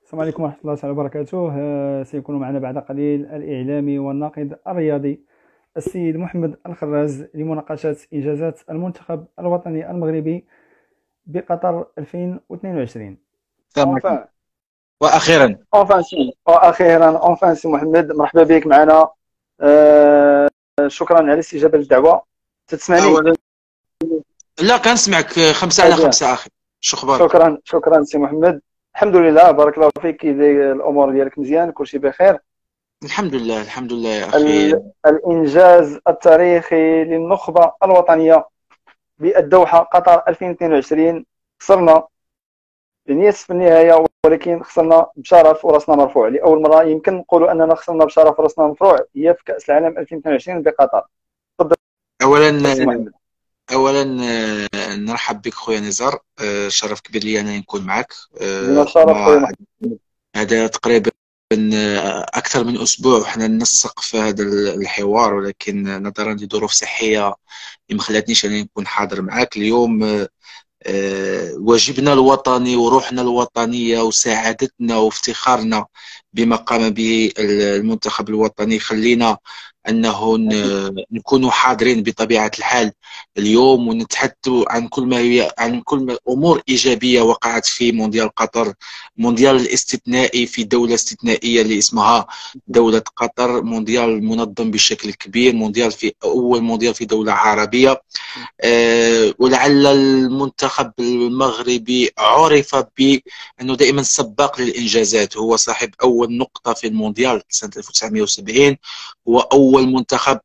السلام عليكم ورحمة الله تعالى وبركاته. سيكون معنا بعد قليل الإعلامي والناقد الرياضي السيد محمد الخراز لمناقشة إنجازات المنتخب الوطني المغربي بقطر 2022. السلام عليكم. Enfin, واخيرا enfin سي محمد، مرحبا بك معنا. شكرا على الاستجابة للدعوة. تسمعني؟ اولا، لا كنسمعك 5 على 5 اخي. شو اخبارك؟ شكرا سي محمد. الحمد لله، بارك الله فيك. الأمور ديالك مزيان؟ كلشي بخير؟ الحمد لله الحمد لله يا اخي. الإنجاز التاريخي للنخبة الوطنية بالدوحة قطر 2022. خسرنا بنيس في النهاية، ولكن خسرنا بشرف وراسنا مرفوع. لأول مرة يمكن نقولوا أننا خسرنا بشرف وراسنا مرفوع هي في كأس العالم 2022 بقطر. تفضل اولا سي محمد. اولا نرحب بك خويا نزار. شرف كبير لي انا نكون معك. لنا الشرف خويا محمد. هذا تقريبا اكثر من اسبوع وحنا ننسق في هذا الحوار، ولكن نظرا لظروف صحيه ما خلاتنيش انا نكون حاضر معك اليوم. واجبنا الوطني وروحنا الوطنية وسعادتنا وافتخارنا بما قام به المنتخب الوطني خلينا أنه نكون حاضرين بطبيعة الحال اليوم، ونتحدث عن كل ما هي عن كل ما أمور إيجابية وقعت في مونديال قطر، مونديال الاستثنائي في دولة استثنائية اللي اسمها دولة قطر، مونديال منظم بشكل كبير، مونديال في أول مونديال في دولة عربية. ولعل المنتخب المغربي عرف بأنه دائما سباق للإنجازات، هو صاحب أول نقطة في المونديال سنة 1970، هو أول منتخب.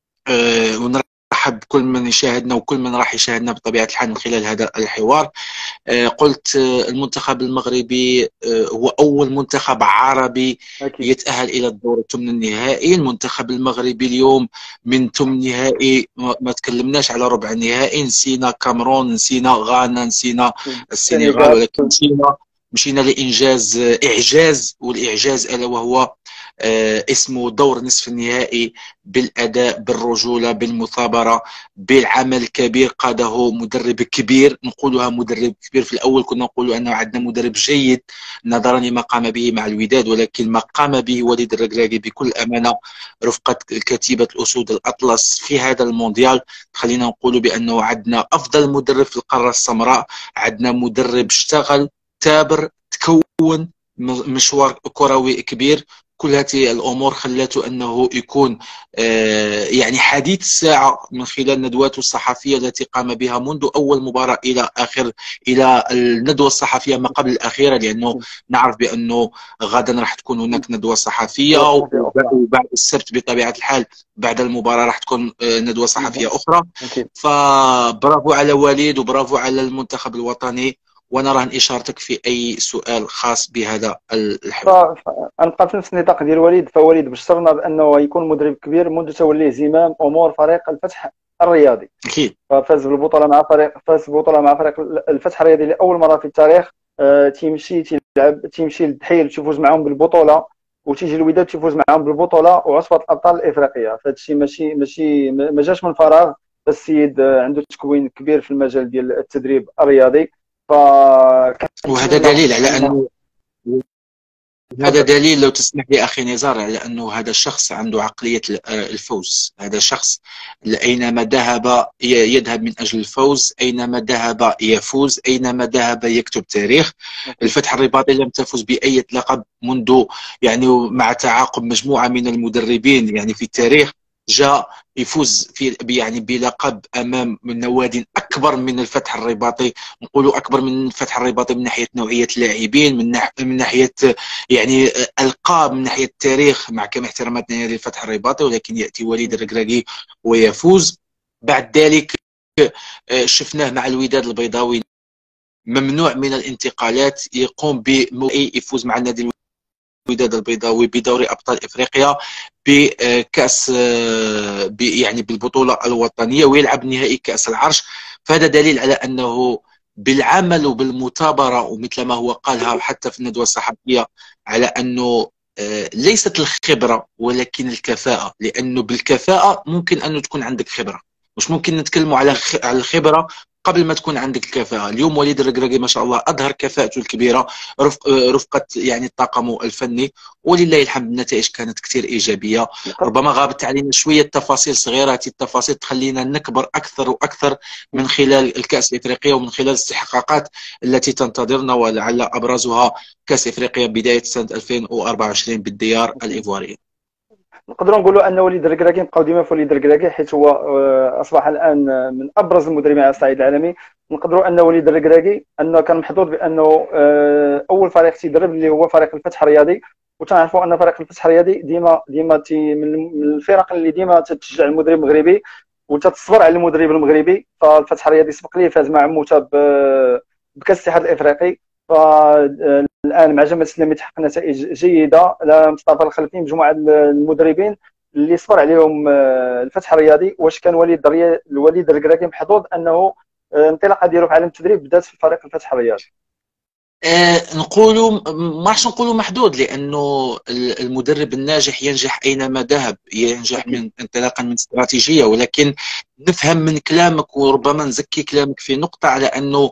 ونرحب بكل من يشاهدنا وكل من راح يشاهدنا بطبيعة الحال من خلال هذا الحوار. قلت المنتخب المغربي هو أول منتخب عربي أكيد. يتأهل إلى الدور الثمن النهائي. المنتخب المغربي اليوم من ثمن نهائي ما تكلمناش على ربع النهائي، نسينا كامرون، نسينا غانا، نسينا السنغال، ولكن مشينا لإنجاز إعجاز، والإعجاز ألا وهو اسمه دور نصف النهائي، بالأداء، بالرجولة، بالمثابرة، بالعمل الكبير قاده مدرب كبير. نقولها مدرب كبير، في الأول كنا نقول أنه عندنا مدرب جيد نظرا لما قام به مع الوداد، ولكن ما قام به وليد الركراكي بكل أمانة رفقة كتيبة الأسود الأطلس في هذا المونديال، خلينا نقول بأنه عندنا أفضل مدرب في القارة السمراء، عندنا مدرب اشتغل، تابر، تكون مشوار كروي كبير. كل هذه الامور خلته انه يكون يعني حديث الساعه من خلال ندواته الصحفيه التي قام بها منذ اول مباراه الى الندوه الصحفيه ما قبل الاخيره، لانه نعرف بانه غدا راح تكون هناك ندوه صحفيه، وبعد السبت بطبيعه الحال بعد المباراه راح تكون ندوه صحفيه اخرى. فبرافو على وليد وبرافو على المنتخب الوطني، وانا راهن اشارتك في اي سؤال خاص بهذا الحوار. غنبقى في نفس النطاق ديال وليد. فوليد بشرنا بانه يكون مدرب كبير منذ توليه زمام امور فريق الفتح الرياضي. اكيد فاز بالبطوله مع فريق الفتح الرياضي لاول مره في التاريخ. تيمشي للدحيل تيفوز معهم بالبطوله، وتيجي الوداد تيفوز معهم بالبطوله وعصبه الابطال الافريقيه. فهذا الشيء ماشي ما جاش من فراغ. السيد عنده تكوين كبير في المجال ديال التدريب الرياضي. وهذا دليل على انه هذا دليل لو تسمح لي أخي نزار على أنه هذا الشخص عنده عقلية الفوز. هذا شخص أينما ذهب يذهب من أجل الفوز، أينما ذهب يفوز، أينما ذهب يكتب تاريخ. الفتح الرباطي لم تفز بأي لقب منذ يعني مع تعاقب مجموعة من المدربين يعني في التاريخ، جاء يفوز في يعني بلقب امام نواد اكبر من الفتح الرباطي. نقولوا اكبر من الفتح الرباطي من ناحيه نوعيه اللاعبين، من ناحيه يعني القاب، من ناحيه التاريخ، مع كامل احتراماتنا للفتح الرباطي، ولكن ياتي وليد الركراكي ويفوز. بعد ذلك شفناه مع الوداد البيضاوي ممنوع من الانتقالات، يقوم يفوز مع النادي الوداد البيضاوي بدوري ابطال افريقيا، بكاس يعني بالبطوله الوطنيه، ويلعب نهائي كاس العرش. فهذا دليل على انه بالعمل وبالمثابره، ومثل ما هو قالها حتى في الندوه الصحفيه، على انه ليست الخبره ولكن الكفاءه، لانه بالكفاءه ممكن انه تكون عندك خبره، مش ممكن نتكلموا على الخبره قبل ما تكون عندك الكفاءة. اليوم وليد الركراكي ما شاء الله أظهر كفاءته الكبيرة رفقة يعني طاقمه الفني، ولله الحمد النتائج كانت كثير إيجابية. ربما غابت علينا شوية تفاصيل صغيرة، هذه التفاصيل تخلينا نكبر أكثر وأكثر من خلال الكأس الإفريقية ومن خلال الاستحقاقات التي تنتظرنا، ولعل أبرزها كأس إفريقيا بداية سنة 2024 بالديار الإيفوارية. نقدروا نقولوا ان وليد الركراكي نبقاو ديما في وليد الركراكي، حيت هو اصبح الان من ابرز المدربين على الصعيد العالمي. نقدروا ان وليد الركراكي انه كان محظوظ بانه اول فريق تيدرب اللي هو فريق الفتح الرياضي، وتنعرفوا ان فريق الفتح الرياضي ديما من الفرق اللي ديما تشجع المدرب المغربي وتتصبر على المدرب المغربي. فالفتح الرياضي سبق ليه فاز مع موتا بكاس الاتحاد الافريقي، فالان مع جمال السلامي تحقق نتائج جيده. لا مصطفى الخلفي مجموعه المدربين اللي صبر عليهم الفتح الرياضي. واش كان وليد الركراكي محظوظ انه الانطلاقه ديالو في عالم التدريب بدات في فريق الفتح الرياضي؟ نقولوا ما راحش نقولوا محدود، لانه المدرب الناجح ينجح اينما ذهب، ينجح من انطلاقا من استراتيجيه. ولكن نفهم من كلامك وربما نزكي كلامك في نقطه على انه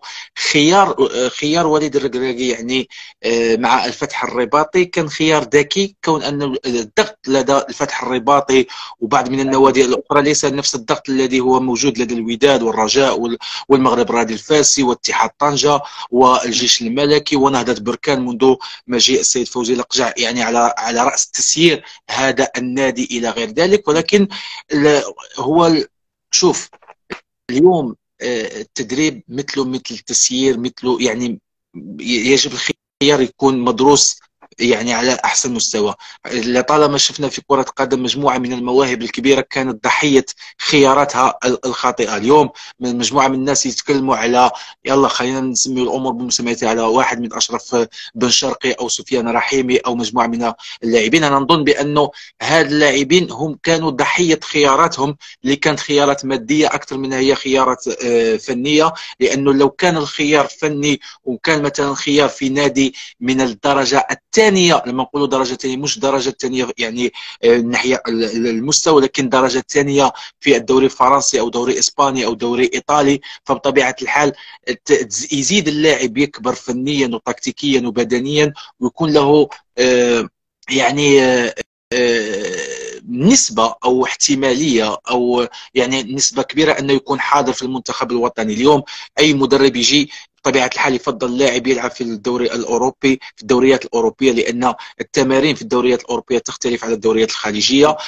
خيار وليد الركراكي يعني مع الفتح الرباطي كان خيار ذكي، كون ان الضغط لدى الفتح الرباطي وبعض من النوادي الاخرى ليس نفس الضغط الذي هو موجود لدى الوداد والرجاء والمغرب الرياضي الفاسي واتحاد طنجه والجيش الملكي ونهضة بركان منذ مجيء السيد فوزي لقجع، يعني على رأس تسيير هذا النادي إلى غير ذلك. ولكن هو شوف اليوم التدريب مثل التسيير، مثله يعني يجب الخيار يكون مدروس يعني على احسن مستوى. لطالما شفنا في كرة القدم مجموعة من المواهب الكبيرة كانت ضحية خياراتها الخاطئة. اليوم من مجموعة من الناس يتكلموا على يلا خلينا نسمي الامور بمسمياتها، على واحد من اشرف بن شرقي او سفيان رحيمي او مجموعة من اللاعبين. انا نظن بانه هاد اللاعبين هم كانوا ضحية خياراتهم اللي كانت خيارات مادية اكثر منها هي خيارات فنية. لانه لو كان الخيار فني وكان مثلا خيار في نادي من الدرجة الثانية، لما نقولوا درجه ثانيه مش درجه ثانيه يعني ناحيه المستوى، لكن درجه ثانيه في الدوري الفرنسي او دوري اسباني او دوري ايطالي، فبطبيعه الحال يزيد اللاعب يكبر فنيا وتكتيكيا وبدنيا ويكون له يعني نسبة أو احتمالية أو يعني نسبة كبيرة أنه يكون حاضر في المنتخب الوطني. اليوم أي مدرب يجي بطبيعة الحال يفضل اللاعب يلعب في الدوري الأوروبي، في الدوريات الأوروبية، لأن التمارين في الدوريات الأوروبية تختلف عن الدوريات الخليجية.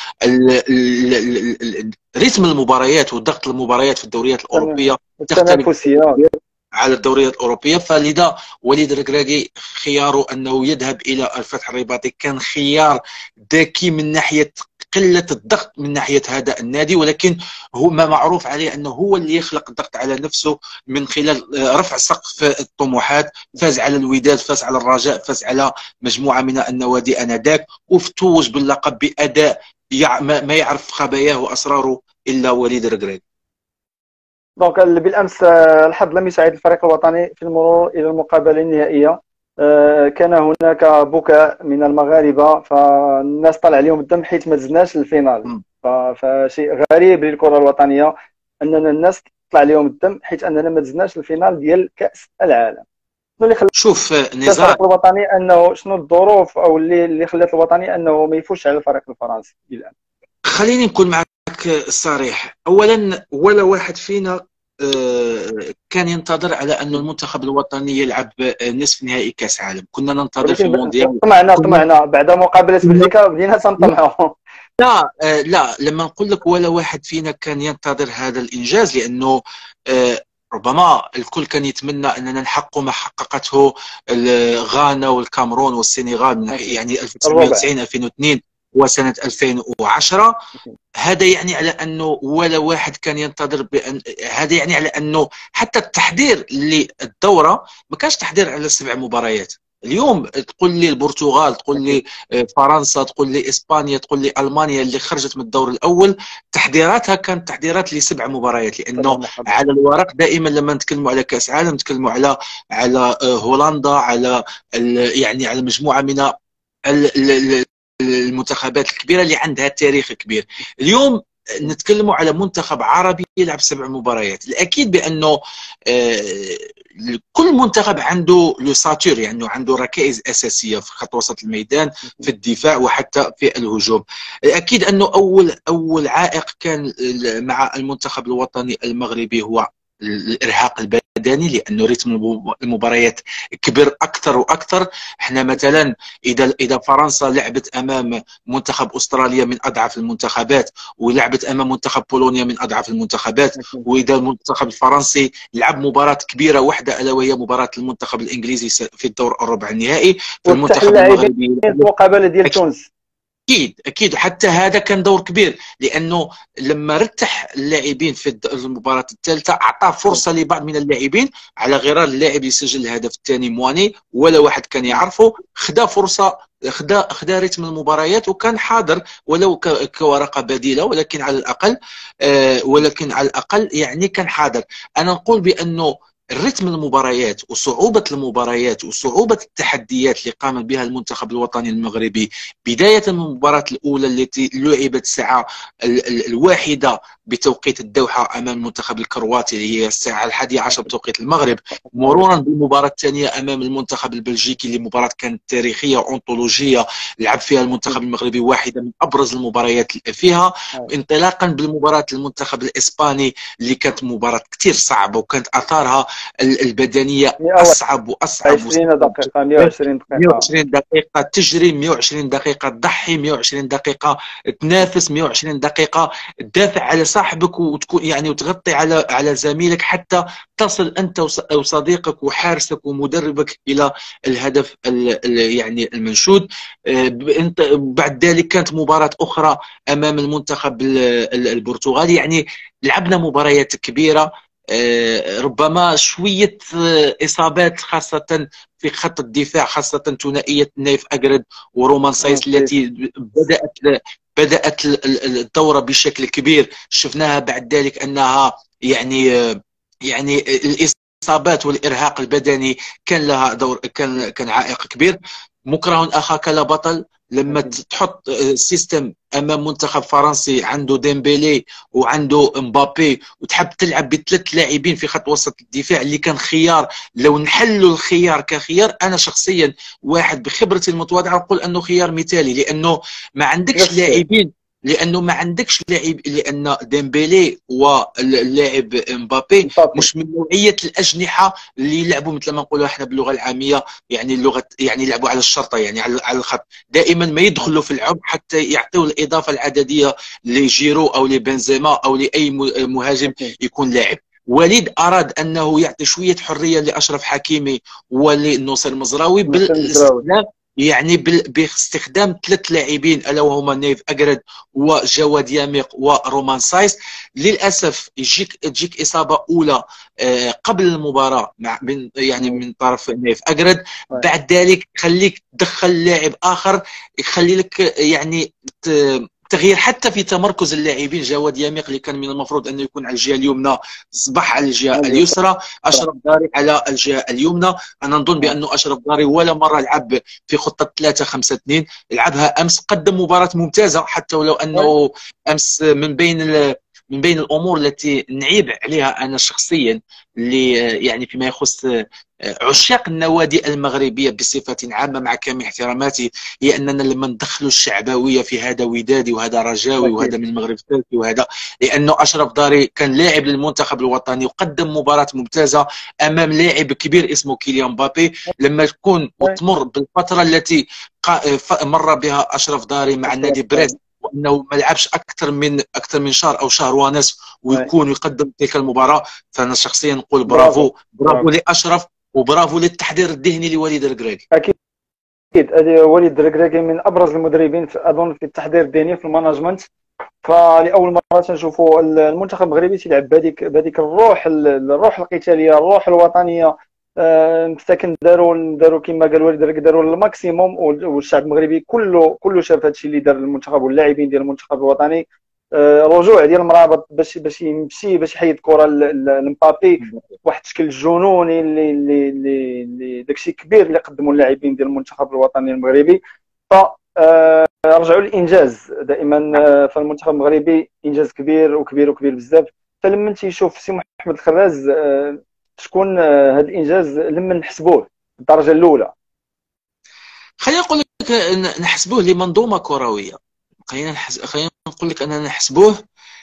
رتم المباريات وضغط المباريات في الدوريات الأوروبية تختلف على الدوريات الأوروبية. فلذا وليد الركراكي خياره أنه يذهب إلى الفتح الرباطي كان خيار ذكي من ناحية قلة الضغط من ناحية هذا النادي، ولكن هو ما معروف عليه أنه هو اللي يخلق الضغط على نفسه من خلال رفع سقف الطموحات. فاز على الوداد، فاز على الرجاء، فاز على مجموعة من النوادي آنذاك، وفتوج باللقب بأداء ما يعرف خباياه وأسراره إلا وليد الركراكي. دونك بالامس الحظ لم يساعد الفريق الوطني في المرور الى المقابله النهائيه. كان هناك بكاء من المغاربه، فالناس طلع عليهم الدم حيث ما تزناش الفينال. فشيء غريب للكره الوطنيه اننا الناس طلع عليهم الدم حيث اننا ما تزناش الفينال ديال كاس العالم. شنو اللي خلى شوف نزار الفريق الوطني انه شنو الظروف او اللي خلات الوطني انه ما يفوزش على الفريق الفرنسي الان؟ خليني نكون معك صريح. اولا ولا واحد فينا كان ينتظر على أن المنتخب الوطني يلعب نصف نهائي كاس عالم. كنا ننتظر في المونديال، طمعنا بعد مقابله بلجيكا بدينا تنطمعوا. لا لما نقول لك ولا واحد فينا كان ينتظر هذا الانجاز، لانه ربما الكل كان يتمنى اننا نحقق ما حققته غانا والكاميرون والسنغال من يعني 1990 2002 وسنة 2010. هذا يعني على أنه ولا واحد كان ينتظر بأن هذا يعني على أنه حتى التحضير للدورة ما كانش تحضير على 7 مباريات. اليوم تقول لي البرتغال، تقول لي فرنسا، تقول لي إسبانيا، تقول لي ألمانيا اللي خرجت من الدور الأول تحضيراتها كانت تحضيرات ل7 مباريات. لأنه على الورق دائما لما نتكلموا على كأس عالم نتكلموا على هولندا، على يعني على مجموعة من المنتخبات الكبيره اللي عندها تاريخ كبير. اليوم نتكلموا على منتخب عربي يلعب 7 مباريات. الاكيد بانه كل منتخب عنده لو ساتور، يعني عنده ركائز اساسيه في خط وسط الميدان، في الدفاع وحتى في الهجوم. اكيد انه اول عائق كان مع المنتخب الوطني المغربي هو الارهاق البدني، لانه رتم المباريات كبر اكثر واكثر. احنا مثلا اذا فرنسا لعبت امام منتخب استراليا من اضعف المنتخبات، ولعبت امام منتخب بولونيا من اضعف المنتخبات، واذا المنتخب الفرنسي لعب مباراه كبيره واحده الا وهي مباراه المنتخب الانجليزي في الدور الربع النهائي، فالمنتخب المغربي في المقابله ديال تونس. اكيد حتى هذا كان دور كبير، لانه لما رتح اللاعبين في المباراه الثالثه اعطى فرصه لبعض من اللاعبين، على غرار اللاعب اللي سجل الهدف الثاني مواني ولا واحد كان يعرفه، خدا فرصه، خدا رتم المباريات وكان حاضر ولو كورقه بديله، ولكن على الاقل يعني كان حاضر. انا نقول بانه الرتم المباريات وصعوبة المباريات وصعوبة التحديات اللي قام بها المنتخب الوطني المغربي بداية من المباراة الأولى التي لعبت الساعة 1 بتوقيت الدوحة أمام المنتخب الكرواتي اللي هي الساعة 11 بتوقيت المغرب، مرورا بالمباراة الثانية أمام المنتخب البلجيكي اللي مباراة كانت تاريخية أنطولوجية لعب فيها المنتخب المغربي واحدة من أبرز المباريات فيها، انطلاقا بالمباراة المنتخب الإسباني اللي كانت مباراة كثير صعبة وكانت أثارها البدنيه اصعب واصعب. 20 دقيقه 120 دقيقه 120 دقيقه تجري، 120 دقيقه تضحي، 120 دقيقه تنافس، 120 دقيقه تدافع على صاحبك وتكون يعني وتغطي على زميلك حتى تصل انت وصديقك وحارسك ومدربك الى الهدف يعني المنشود. بعد ذلك كانت مباراه اخرى امام المنتخب البرتغالي. يعني لعبنا مباريات كبيره، ربما شوية إصابات خاصة في خط الدفاع، خاصة ثنائية نايف أجرد ورومان سايس التي بدأت الدورة بشكل كبير. شفناها بعد ذلك أنها يعني الإصابات والإرهاق البدني كان لها دور، كان عائق كبير. مكره أخاك لا بطل. لما تحط سيستم امام منتخب فرنسي عنده ديمبيلي وعنده مبابي وتحب تلعب بثلاث لاعبين في خط وسط الدفاع اللي كان خيار، لو نحلوا الخيار كخيار، انا شخصيا واحد بخبرتي المتواضعه نقول انه خيار مثالي، لانه ما عندكش لاعبين، لان ديمبيلي واللاعب مبابي مش من نوعيه الاجنحه اللي يلعبوا مثل ما نقولوا احنا باللغه العاميه، يعني يلعبوا على الشرطه، يعني على الخط، دائما ما يدخلوا في العمق حتى يعطيوا الاضافه العدديه لجيرو او لبنزيما او لاي مهاجم يكون لاعب. وليد اراد انه يعطي شويه حريه لاشرف حكيمي ولنصير مزراوي بالاستخدام، يعني باستخدام ثلاث لاعبين الا وهما نيف اجرد وجواد ياميق ورومان سايس. للاسف تجيك اصابه اولى قبل المباراه من طرف نيف اجرد، بعد ذلك خليك تدخل لاعب اخر يخلي لك يعني تغيير حتى في تمركز اللاعبين. جواد ياميق اللي كان من المفروض انه يكون على الجهه اليمنى اصبح على الجهه اليسرى، اشرف داري على الجهه اليمنى. انا نظن بانه اشرف داري ولا مره لعب في خطه 3-5-2، لعبها امس، قدم مباراه ممتازه، حتى ولو انه امس من بين الامور التي نعيب عليها انا شخصيا، اللي يعني فيما يخص عشاق النوادي المغربيه بصفه عامه مع كامل احتراماتي، هي اننا لما ندخلوا الشعبويه في هذا ودادي وهذا رجاوي وهذا من المغرب الثالثي وهذا، لانه اشرف داري كان لاعب للمنتخب الوطني وقدم مباراه ممتازه امام لاعب كبير اسمه كيليان مبابي. لما تكون وتمر بالفتره التي مر بها اشرف داري مع النادي بريست، وانه ما لعبش اكثر من شهر او شهر ونصف ويكون يقدم تلك المباراه، فانا شخصيا نقول برافو لاشرف، وبرافو للتحضير الذهني لوليد الركراكي. اكيد وليد الركراكي من ابرز المدربين اظن في التحضير الذهني في المانجمنت. فلاول مره تنشوفوا المنتخب المغربي تيلعب بهذيك الروح القتاليه، الروح الوطنيه. مساكن داروا كما قال وليد الركراكي، داروا الماكسيموم، والشعب المغربي كله شاف هذا الشيء اللي دار المنتخب واللاعبين ديال المنتخب الوطني. رجوع ديال المرابط باش يمشي باش يحيد الكره لمبابي، واحد الشكل الجنوني اللي داكشي كبير اللي قدموا اللاعبين ديال المنتخب الوطني المغربي. ف رجعوا للانجاز دائما. فالمنتخب المغربي انجاز كبير وكبير وكبير بزاف. فلما تيشوف سي محمد الخراز شكون هذا الانجاز لما نحسبوه الدرجه الاولى؟ خلينا نقول لك نحسبوه لمنظومه كرويه. خلينا نقول لك اننا نحسبوه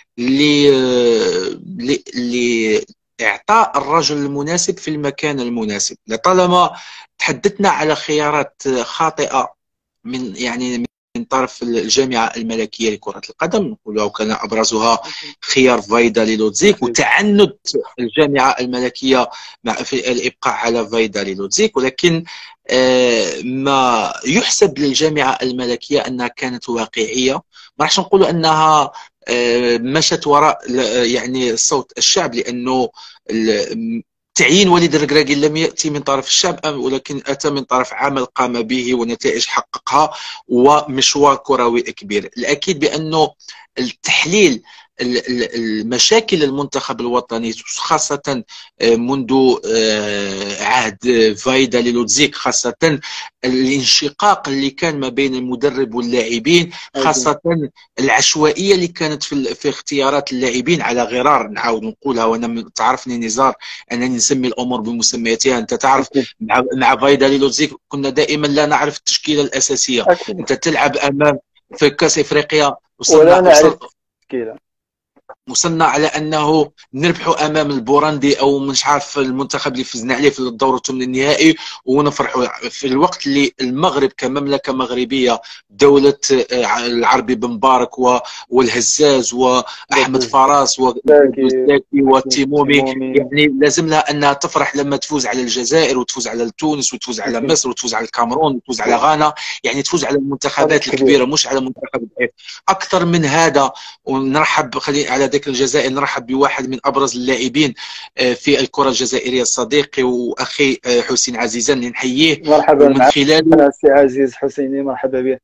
لإعطاء الرجل المناسب في المكان المناسب. لطالما تحدثنا على خيارات خاطئة من طرف الجامعة الملكية لكرة القدم، نقولها وكان أبرزها خيار فايدا للودزيك وتعنت الجامعة الملكية في الإبقاء على فايدا للودزيك، ولكن ما يحسب للجامعة الملكية أنها كانت واقعية. ما راحش نقولوا أنها مشت وراء يعني صوت الشعب، لأنه تعيين وليد الركراكي لم يأتي من طرف الشعب ولكن أتى من طرف عمل قام به ونتائج حققها ومشوار كروي كبير. الأكيد بأنه التحليل المشاكل المنتخب الوطني خاصة منذ عهد فايدا للودزيك، خاصة الانشقاق اللي كان ما بين المدرب واللاعبين، خاصة العشوائية اللي كانت في اختيارات اللاعبين على غرار. نعاود نقولها وانا تعرفني نزار انني نسمي الامور بمسمياتها. انت تعرف مع فايدا للودزيك كنا دائما لا نعرف التشكيلة الأساسية. انت تلعب امام في كاس افريقيا ولا نعرف التشكيلة، وصلنا على انه نربحوا امام البوراندي او مش عارف المنتخب اللي فزنا عليه في الدور الثمن النهائي ونفرحوا في الوقت اللي المغرب كمملكه مغربيه دوله العربي بن مبارك والهزاز واحمد فراس والزاكي والتيمومي، يعني لازم لها انها تفرح لما تفوز على الجزائر وتفوز على تونس وتفوز على مصر وتفوز على الكاميرون وتفوز على غانا، يعني تفوز على المنتخبات الكبيره مش على منتخب ضعيف. اكثر من هذا، ونرحب خلي على ذكر الجزائر نرحب بواحد من ابرز اللاعبين في الكره الجزائريه، صديقي واخي حسين عزيزان اللي نحييه. مرحبا من خلاله سي عزيز حسيني، مرحبا به.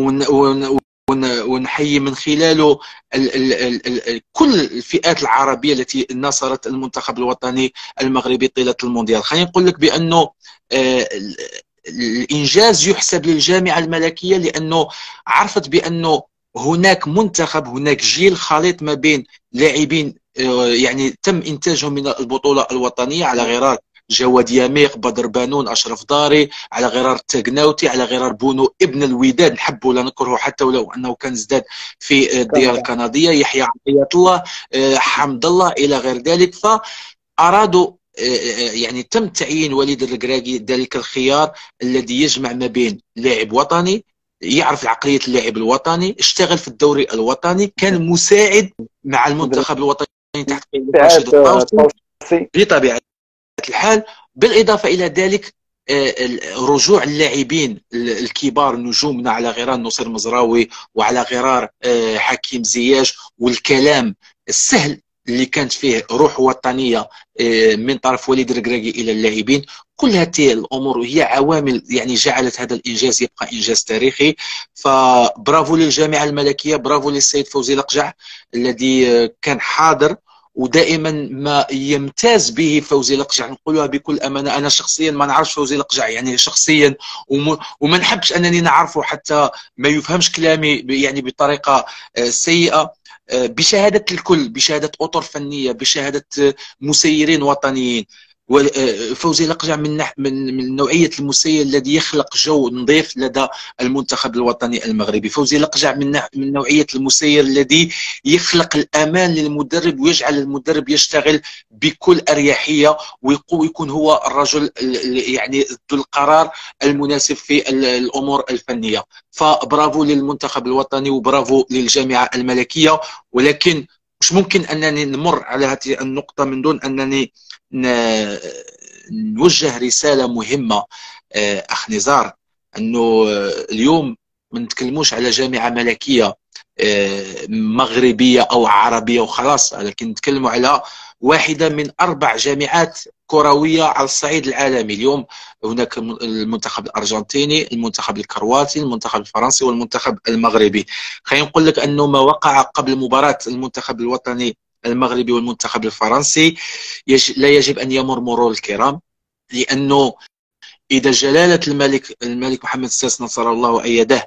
ونحيي من خلاله كل الفئات العربيه التي نصرت المنتخب الوطني المغربي طيله المونديال. خليني نقول لك بانه الانجاز يحسب للجامعه الملكيه لانه عرفت بانه هناك منتخب، هناك جيل خليط ما بين لاعبين يعني تم انتاجهم من البطوله الوطنيه على غرار جواد ياميق، بدر بانون، اشرف داري، على غرار التقناوتي، على غرار بونو ابن الوداد نحبه ولا نكرهه حتى ولو انه كان زداد في الديار الكنديه، يحيى عطيه الله، حمد الله الى غير ذلك. فارادوا يعني تم تعيين وليد الركراكي ذلك الخيار الذي يجمع ما بين لاعب وطني يعرف عقلية اللاعب الوطني، اشتغل في الدوري الوطني، كان مساعد مع المنتخب الوطني تحت قيادة رشيد الطوسي بطبيعة الحال. بالإضافة إلى ذلك رجوع اللاعبين الكبار نجومنا على غرار نصير مزراوي وعلى غرار حكيم زياش، والكلام السهل اللي كانت فيه روح وطنية من طرف وليد الركراكي إلى اللاعبين. كل هذه الأمور هي عوامل يعني جعلت هذا الإنجاز يبقى إنجاز تاريخي. فبرافو للجامعة الملكية، برافو للسيد فوزي لقجع الذي كان حاضر، ودائما ما يمتاز به فوزي لقجع نقولها بكل امانه. انا شخصيا ما نعرفش فوزي لقجع يعني شخصيا، وما نحبش انني نعرفه حتى ما يفهمش كلامي يعني بطريقه سيئه. بشهاده الكل، بشهاده اطر فنيه، بشهاده مسيرين وطنيين، فوزي لقجع من نوعيه المسير الذي يخلق جو نظيف لدى المنتخب الوطني المغربي. فوزي لقجع من نوعيه المسير الذي يخلق الامان للمدرب ويجعل المدرب يشتغل بكل اريحيه ويكون هو الرجل يعني ذو القرار المناسب في الامور الفنيه. فبرافو للمنتخب الوطني وبرافو للجامعه الملكيه. ولكن مش ممكن انني نمر على هذه النقطه من دون انني نوجه رسالة مهمة أخ نزار، أنه اليوم ما نتكلموش على جامعة ملكية مغربية أو عربية وخلاص، لكن نتكلموا على واحدة من 4 جامعات كروية على الصعيد العالمي. اليوم هناك المنتخب الأرجنتيني، المنتخب الكرواتي، المنتخب الفرنسي والمنتخب المغربي. خلينا نقول لك أنه ما وقع قبل مباراة المنتخب الوطني المغربي والمنتخب الفرنسي لا يجب أن يمر مرور الكرام، لأنه إذا جلالة الملك محمد السادس نصر الله وأيده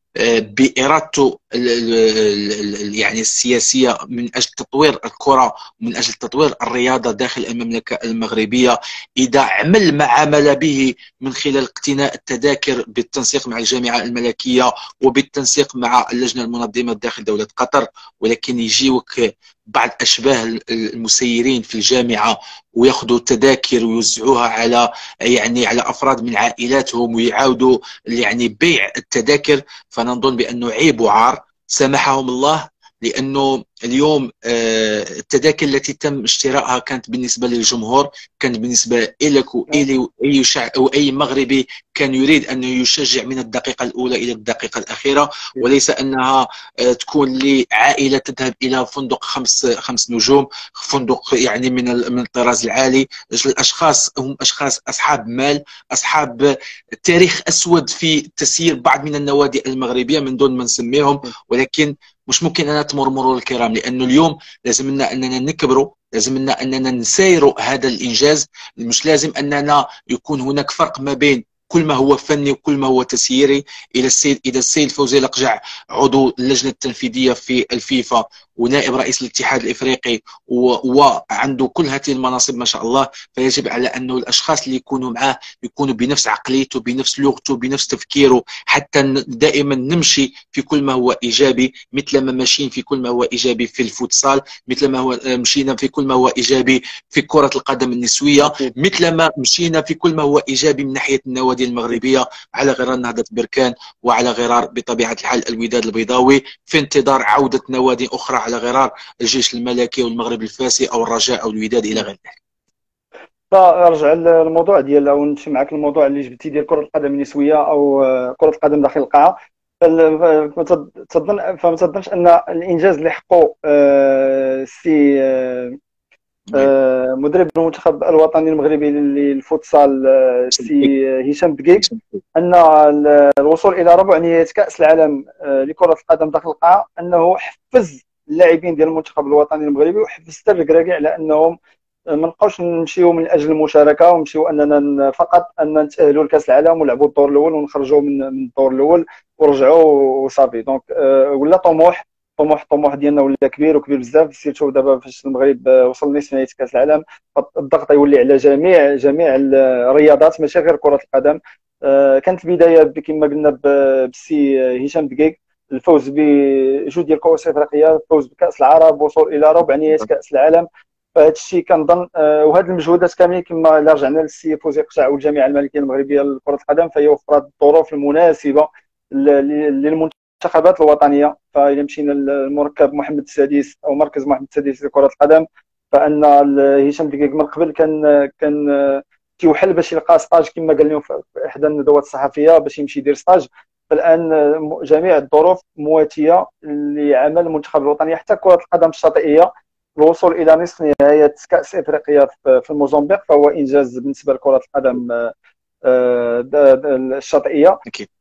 بإرادته يعني السياسية من أجل تطوير الكرة ومن أجل تطوير الرياضة داخل المملكة المغربية، إذا عمل ما عمل به من خلال اقتناء التذاكر بالتنسيق مع الجامعة الملكية وبالتنسيق مع اللجنة المنظمة داخل دولة قطر، ولكن يجيوك بعض أشباه المسيرين في الجامعة وياخذوا التذاكر ويوزعوها على يعني على أفراد من عائلاتهم ويعاودوا يعني بيع التذاكر. فنظن بأنه عيب وعار، سامحهم الله، لأنه اليوم التذاكر التي تم اشتراءها كانت بالنسبة للجمهور، كانت بالنسبة لك وإلي وأي شعب وأي مغربي كان يريد أن يشجع من الدقيقة الأولى إلى الدقيقة الأخيرة، وليس أنها تكون لعائلة تذهب إلى فندق خمس نجوم، فندق يعني من الطراز العالي. الأشخاص هم أشخاص أصحاب مال، أصحاب تاريخ أسود في تسيير بعض من النوادي المغربية من دون ما نسميهم، ولكن مش ممكن أن تمر مرور الكرام، لأنه اليوم لازمنا أننا نكبروا، لازمنا أننا نسايروا هذا الإنجاز. مش لازم أننا يكون هناك فرق ما بين كل ما هو فني وكل ما هو تسييري. إذا السيد فوزي لقجع عضو اللجنة التنفيذية في الفيفا ونائب رئيس الاتحاد الإفريقي وعنده كل هذه المناصب ما شاء الله، فيجب على أنه الأشخاص اللي يكونوا معاه يكونوا بنفس عقليته، بنفس لغته، بنفس تفكيره، حتى دائما نمشي في كل ما هو إيجابي، مثل ما ماشيين في كل ما هو إيجابي في الفوتسال، مثل ما هو مشينا في كل ما هو إيجابي في كرة القدم النسوية، مثل ما مشينا في كل ما هو إيجابي من ناحية النوادي المغربية، على غرار نهضة بركان وعلى غرار بطبيعة الحال الوداد البيضاوي، في انتظار عودة نوادي أخرى على غرار الجيش الملكي والمغرب الفاسي أو الرجاء أو الوداد إلى غير ذلك. فارجع للموضوع ديال او نمشي معك الموضوع اللي جبتي ديال كرة القدم النسوية او كرة القدم داخل القاعة. فما تظنش ان الانجاز اللي حققه السي مدرب المنتخب الوطني المغربي للفوتسال السي هشام دقيق، ان الوصول الى ربع نهائي كاس العالم لكرة القدم داخل القاعة انه حفز اللاعبين ديال المنتخب الوطني المغربي وحفز الركراكي على انهم ما نبقاوش نمشيو من اجل المشاركه ونمشيو اننا فقط ان نتاهلوا لكاس العالم ونلعبوا الدور الاول ونخرجوا من الدور الاول ورجعوا وصافي. دونك ولا طموح ديالنا ولا كبير وكبير بزاف، سيرتو دابا فاش المغرب وصل نصف نهائي كاس العالم الضغط يولي على جميع الرياضات ماشي غير كره القدم. كانت البدايه كما قلنا بالسي هشام دقيق، الفوز بجوج ديال الكؤوس الافريقيه، الفوز بكاس العرب، وصول الى ربع نهائي كاس العالم. فهذا الشيء كنظن وهذه المجهودات كاملين كما الا رجعنا للسي فوزي قشع والجامعه الملكيه المغربيه لكره القدم فهي وفرت الظروف المناسبه للمنتخبات الوطنيه. فإذا مشينا للمركب محمد السادس او مركز محمد السادس لكره القدم، فان هشام دقيق من قبل كان كيوحل باش يلقى ستاج كما قال لهم في احدى الندوات الصحفيه باش يمشي يدير ستاج. فالان جميع الظروف مواتيه لعمل المنتخب الوطني، حتى كره القدم الشاطئيه الوصول الى نصف نهائي كاس افريقيا في الموزمبيق فهو انجاز بالنسبه لكره القدم الشاطئيه.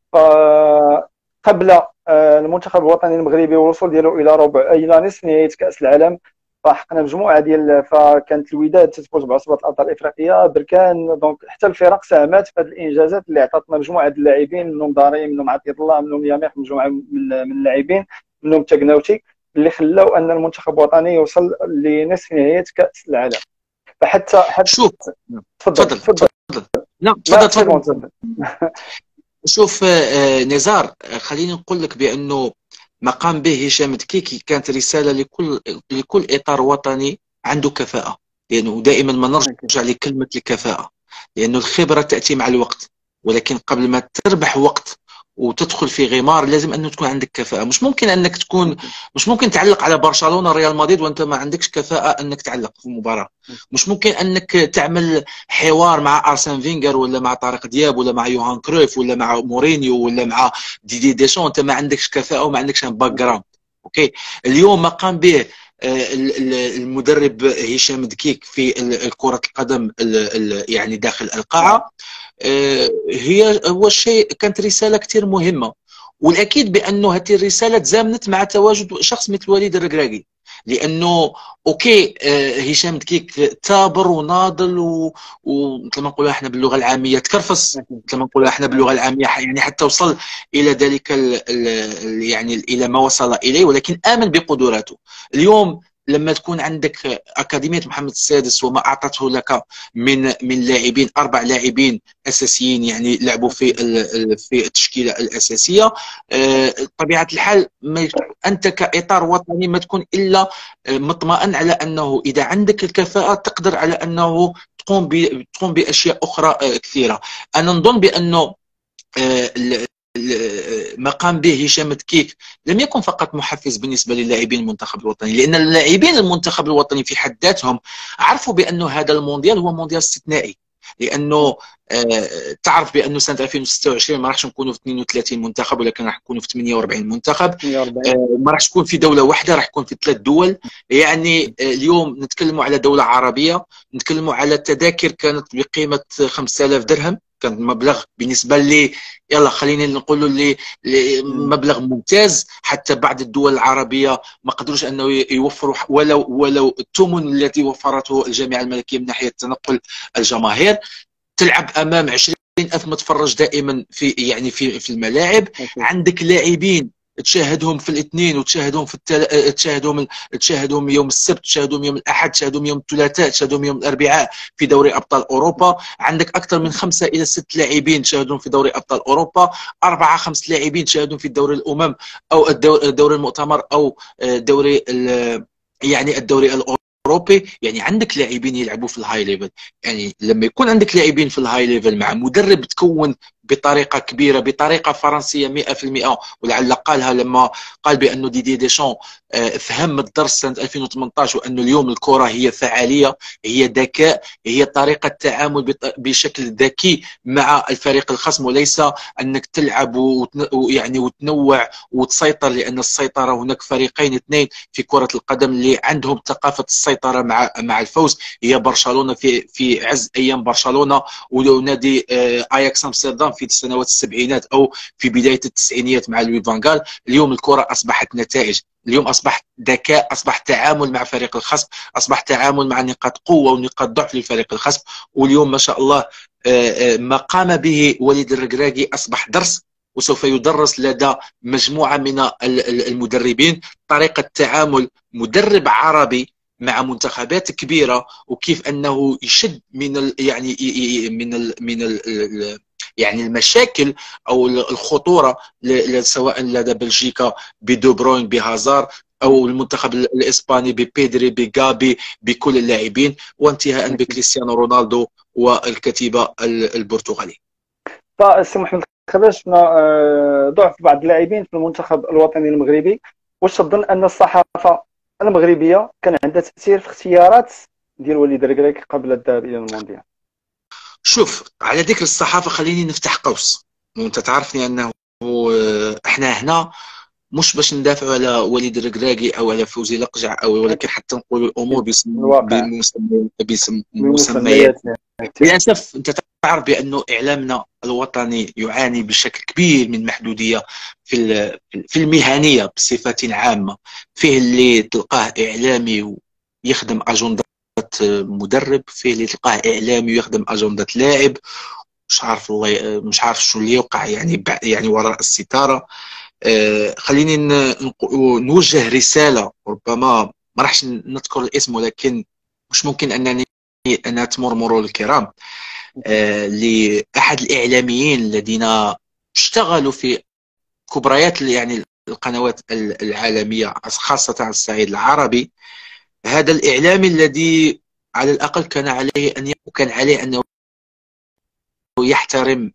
قبل المنتخب الوطني المغربي والوصول ديالو الى نصف نهائي كاس العالم فحقنا مجموعه ديال، فكانت الوداد تتفوز بعصبه الابطال الافريقيه، بركان، دونك حتى الفرق ساهمت في هذه الانجازات اللي عطاتنا مجموعه اللاعبين، منهم داري، منهم عطيه الله، منهم ياميخ، مجموعه من اللاعبين، منهم تاكناوتي، اللي خلاو ان المنتخب الوطني يوصل لنصف نهائي كاس العالم. فحتى شوف تفضل. لا تفضل. شوف نزار، خليني نقول لك بانه ما قام به هشام دكيكي كانت رساله لكل اطار وطني عنده كفاءه، لانه دائما ما نرجع لكلمه الكفاءه، لانه الخبره تاتي مع الوقت، ولكن قبل ما تربح وقت وتدخل في غمار لازم انه تكون عندك كفاءه. مش ممكن تعلق على برشلونه ريال مدريد وانت ما عندكش كفاءه انك تعلق في المباراه. مش ممكن انك تعمل حوار مع ارسن فينجر ولا مع طارق دياب ولا مع يوهان كرويف ولا مع مورينيو ولا مع ديدي ديشون انت ما عندكش كفاءه وما عندكش باك جراوند. اوكي، اليوم ما قام به المدرب هشام دكيك في كرة القدم يعني داخل القاعة هو الشيء كانت رسالة كثير مهمة، والأكيد بأنه هذه الرسالة تزامنت مع تواجد شخص مثل وليد الركراكي. لانه اوكي هشام دكيك ثابر وناضل ومثل ما نقولوا احنا باللغه العاميه تكرفص، مثل ما نقولوا احنا باللغه العاميه، يعني حتى وصل الى ذلك يعني الى ما وصل اليه، ولكن امن بقدراته. اليوم لما تكون عندك اكاديميه محمد السادس وما اعطته لك من لاعبين، 4 لاعبين اساسيين يعني لعبوا في التشكيله الاساسيه، طبيعه الحال انت كاطار وطني ما تكون الا مطمئن على انه اذا عندك الكفاءه تقدر على انه تقوم باشياء اخرى كثيره. انا نظن بانه ما قام به هشام دكيك لم يكن فقط محفز بالنسبه للاعبين المنتخب الوطني، لان اللاعبين المنتخب الوطني في حد ذاتهم عرفوا بانه هذا المونديال هو مونديال استثنائي، لانه تعرف بانه سنه 2026 ما راحش نكونوا في 32 منتخب، ولكن راح نكونوا في 48 منتخب. ما راحش تكون في دوله واحده، راح تكون في 3 دول. يعني اليوم نتكلموا على دوله عربيه، نتكلموا على تذاكر كانت بقيمه 5000 درهم، كان مبلغ بالنسبه لي يلا خلينا نقولوا اللي مبلغ ممتاز. حتى بعض الدول العربيه ما قدروش انه يوفروا ولو الثمن الذي وفرته الجامعه الملكيه من ناحيه تنقل الجماهير. تلعب امام 20,000 متفرج دائما في الملاعب. عندك لاعبين تشاهدهم في الاثنين وتشاهدهم تشاهدهم يوم السبت، تشاهدهم يوم الاحد، تشاهدهم يوم الثلاثاء، تشاهدهم يوم الاربعاء في دوري ابطال اوروبا. عندك اكثر من 5 إلى 6 لاعبين تشاهدهم في دوري ابطال اوروبا، 4 5 لاعبين تشاهدهم في دوري الامم او الدوري المؤتمر او دوري الدوري الاوروبي. يعني عندك لاعبين يلعبوا في الهاي ليفل. يعني لما يكون عندك لاعبين في الهاي ليفل مع مدرب تكون بطريقه كبيره، بطريقه فرنسيه 100%، ولعل قالها لما قال بانه ديدي ديشان فهم الدرس سنه 2018، وانه اليوم الكره هي فعاليه، هي ذكاء، هي طريقه تعامل بشكل ذكي مع الفريق الخصم، وليس انك تلعب وتنوع وتسيطر. لان السيطره هناك فريقين 2 في كره القدم اللي عندهم ثقافه السيطره مع الفوز، هي برشلونه في عز ايام برشلونه، ونادي اياكس امستردام في سنوات السبعينات او في بدايه التسعينيات مع لوي فان غال. اليوم الكره اصبحت نتائج، اليوم اصبح ذكاء، اصبح تعامل مع فريق الخصم، اصبح تعامل مع نقاط قوه ونقاط ضعف للفريق الخصم. واليوم ما شاء الله ما قام به وليد الركراكي اصبح درس، وسوف يدرس لدى مجموعه من المدربين طريقه تعامل مدرب عربي مع منتخبات كبيره، وكيف انه يشد من المشاكل او الخطوره سواء لدى بلجيكا بدو بروين بهازار، او المنتخب الاسباني ببيدري بجابي بكل اللاعبين، وانتهاء بكريستيانو رونالدو والكتيبه البرتغاليه. فالسي محمد خباش ضعف بعض اللاعبين في المنتخب الوطني المغربي، واش تظن ان الصحافه المغربيه كان عندها تاثير في اختيارات ديال وليد الركراكي قبل الذهاب الى المونديال؟ شوف، على ذكر الصحافه خليني نفتح قوس، وانت تعرفني انه احنا هنا مش باش ندافعوا على وليد الركراكي او على فوزي لقجع، ولكن حتى نقولوا الامور بمسميات. للاسف انت تعرف بانه اعلامنا الوطني يعاني بشكل كبير من محدوديه في المهنيه بصفه عامه. فيه اللي تلقاه اعلامي ويخدم اجنده مدرب، فيه اللي تلقاه اعلامي ويخدم اجنده لاعب، مش عارف والله، مش عارف شو اللي يوقع يعني وراء الستاره. خليني نوجه رساله، ربما ما راحش نذكر الاسم، ولكن مش ممكن أنا تمر مرور الكرام، لأحد الإعلاميين الذين اشتغلوا في كبريات القنوات العالمية خاصة على الصعيد العربي. هذا الإعلامي الذي على الأقل كان عليه أن يحترم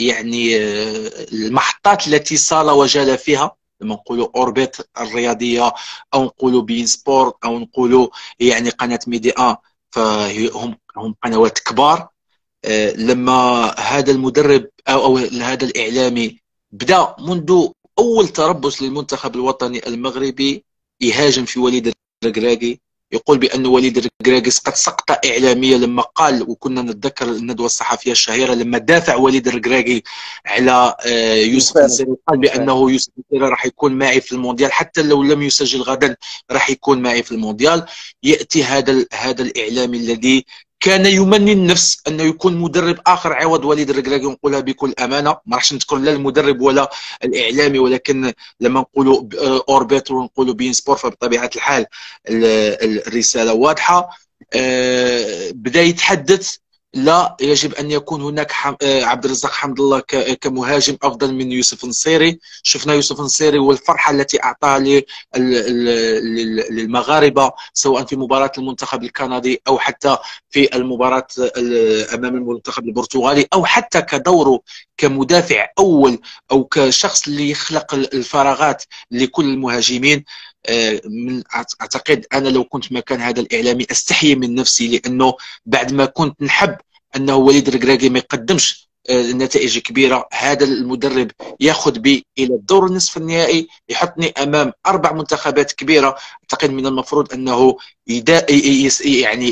المحطات التي صال وجال فيها، لما نقولوا اوربيت الرياضيه، او نقولوا بين سبورت، او نقولوا قناه ميديا، فهم قنوات كبار. لما هذا المدرب او هذا الاعلامي بدا منذ اول تربص للمنتخب الوطني المغربي يهاجم في وليد الركراكي، يقول بأن وليد الركراكي قد سقط إعلاميا لما قال، وكنا نتذكر الندوة الصحفية الشهيرة لما دافع وليد الركراكي على يوسف النصيري، قال بأنه يوسف النصيري راح يكون معي في المونديال حتى لو لم يسجل غدا راح يكون معي في المونديال. يأتي هذا الإعلامي الذي كان يمني النفس انه يكون مدرب اخر عوض وليد الركراكي، ونقولها بكل امانه، ما راحش نذكر لا المدرب ولا الاعلامي، ولكن لما نقولوا اوربيت ونقولوا بين سبور فبطبيعه الحال الرساله واضحه. بدا يتحدث لا يجب ان يكون هناك عبد الرزاق حمد الله كمهاجم افضل من يوسف النصيري. شفنا يوسف النصيري والفرحه التي اعطاها للمغاربه سواء في مباراه المنتخب الكندي او حتى في المباراه امام المنتخب البرتغالي، او حتى كدوره كمدافع اول او كشخص اللي يخلق الفراغات لكل المهاجمين. من اعتقد انا لو كنت مكان هذا الاعلامي استحي من نفسي، لانه بعد ما كنت نحب انه وليد الركراكي ما يقدمش نتائج كبيره، هذا المدرب ياخذ بي الى الدور النصف النهائي، يحطني امام 4 منتخبات كبيره. اعتقد من المفروض انه يعني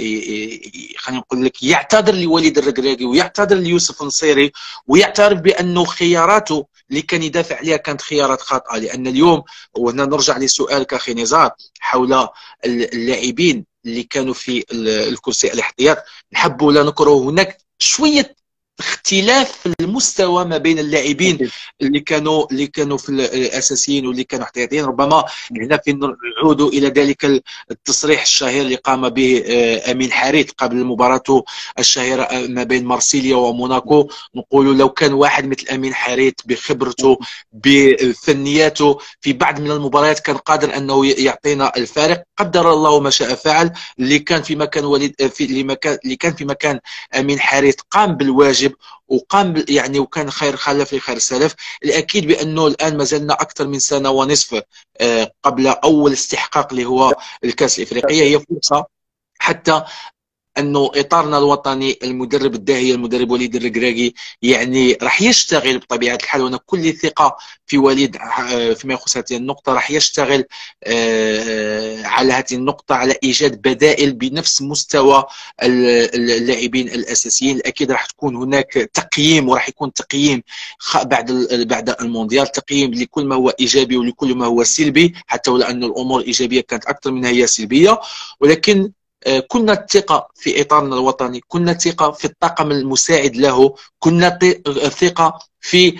خلينا نقول لك يعتذر لوليد الركراكي ويعتذر ليوسف النصيري، ويعترف بانه خياراته اللي كان يدافع عليها كانت خيارات خاطئه. لان اليوم، وهنا نرجع لسؤالك اخي نزار حول اللاعبين اللي كانوا في الكرسي الاحتياط، نحب ولا نكره هناك شويه اختلاف في المستوى ما بين اللاعبين اللي كانوا في الاساسيين واللي كانوا احتياطيين. ربما هنا في نعود الى ذلك التصريح الشهير اللي قام به امين حريث قبل مباراته الشهيره ما بين مارسيليا وموناكو، نقول لو كان واحد مثل امين حريث بخبرته بفنياته في بعض من المباريات كان قادر انه يعطينا الفارق. قدر الله ما شاء فعل. اللي كان في مكان اللي كان في مكان امين حريث قام بالواجب وقام يعني وكان خير خلف لخير سلف. الاكيد بانه الان ما زلنا اكثر من سنه ونصف قبل اول استحقاق اللي هو الكاس الافريقيه. هي فرصه حتى انه اطارنا الوطني المدرب الداهيه المدرب وليد الركراكي يعني راح يشتغل بطبيعه الحال، وانا كل ثقه في وليد فيما يخص هذه النقطه. راح يشتغل على هذه النقطه على ايجاد بدائل بنفس مستوى اللاعبين الاساسيين. اكيد راح تكون هناك تقييم، وراح يكون تقييم بعد المونديال، تقييم لكل ما هو ايجابي ولكل ما هو سلبي، حتى ولو ان الامور ايجابيه كانت اكثر منها هي سلبيه. ولكن كنا الثقة في إطارنا الوطني، كنا الثقة في الطاقم المساعد له، كنا الثقة في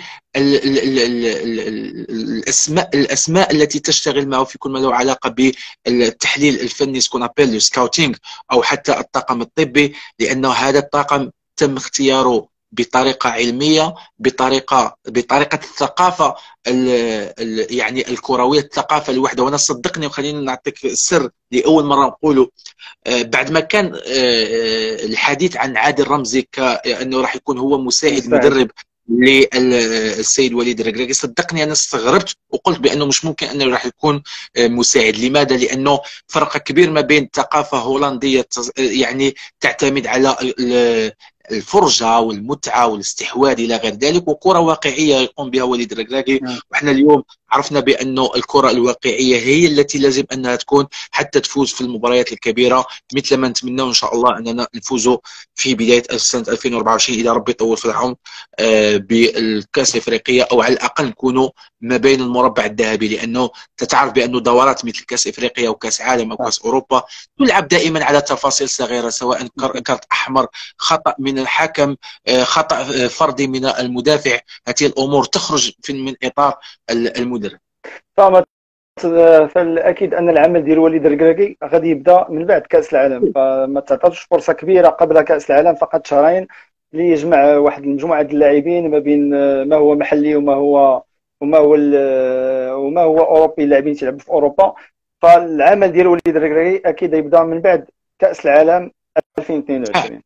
الأسماء التي تشتغل معه في كل ما له علاقة بالتحليل الفني سكون أبيل لو سكاوتينغ، أو حتى الطاقم الطبي، لأنه هذا الطاقم تم اختياره بطريقه علميه، بطريقه الثقافه يعني الكرويه، الثقافه الوحده. وانا صدقني وخليني نعطيك السر لاول مره نقوله، بعد ما كان الحديث عن عادل رمزي كانه راح يكون هو مساعد مدرب للسيد وليد الركراكي، صدقني انا استغربت وقلت بانه مش ممكن انه راح يكون مساعد. لماذا؟ لانه فرق كبير ما بين ثقافه هولنديه يعني تعتمد على الفرجه والمتعه والاستحواذ الى غير ذلك، وكره واقعيه يقوم بها وليد الركراكي. وحنا اليوم عرفنا بانه الكره الواقعيه هي التي لازم انها تكون حتى تفوز في المباريات الكبيره، مثل ما نتمنى ان شاء الله اننا نفوزوا في بدايه سنه 2024 اذا ربي يطول في العمر بالكاس الافريقيه، او على الاقل نكونوا ما بين المربع الذهبي. لانه تتعرف بانه دورات مثل كاس افريقيا وكاس عالم او كاس اوروبا تلعب دائما على تفاصيل صغيره، سواء كرت احمر، خطا من الحكم، خطا فردي من المدافع، هذه الامور تخرج من اطار المدرب. فالاكيد ان العمل ديال وليد الركراكي غادي يبدا من بعد كاس العالم، فما تعطاتش فرصه كبيره قبل كاس العالم، فقط شهرين ليجمع واحد المجموعه ديال اللاعبين ما بين ما هو محلي وما هو اوروبي، اللاعبين تيلعبوا في اوروبا. فالعمل ديال وليد الركراكي اكيد يبدا من بعد كاس العالم 2022.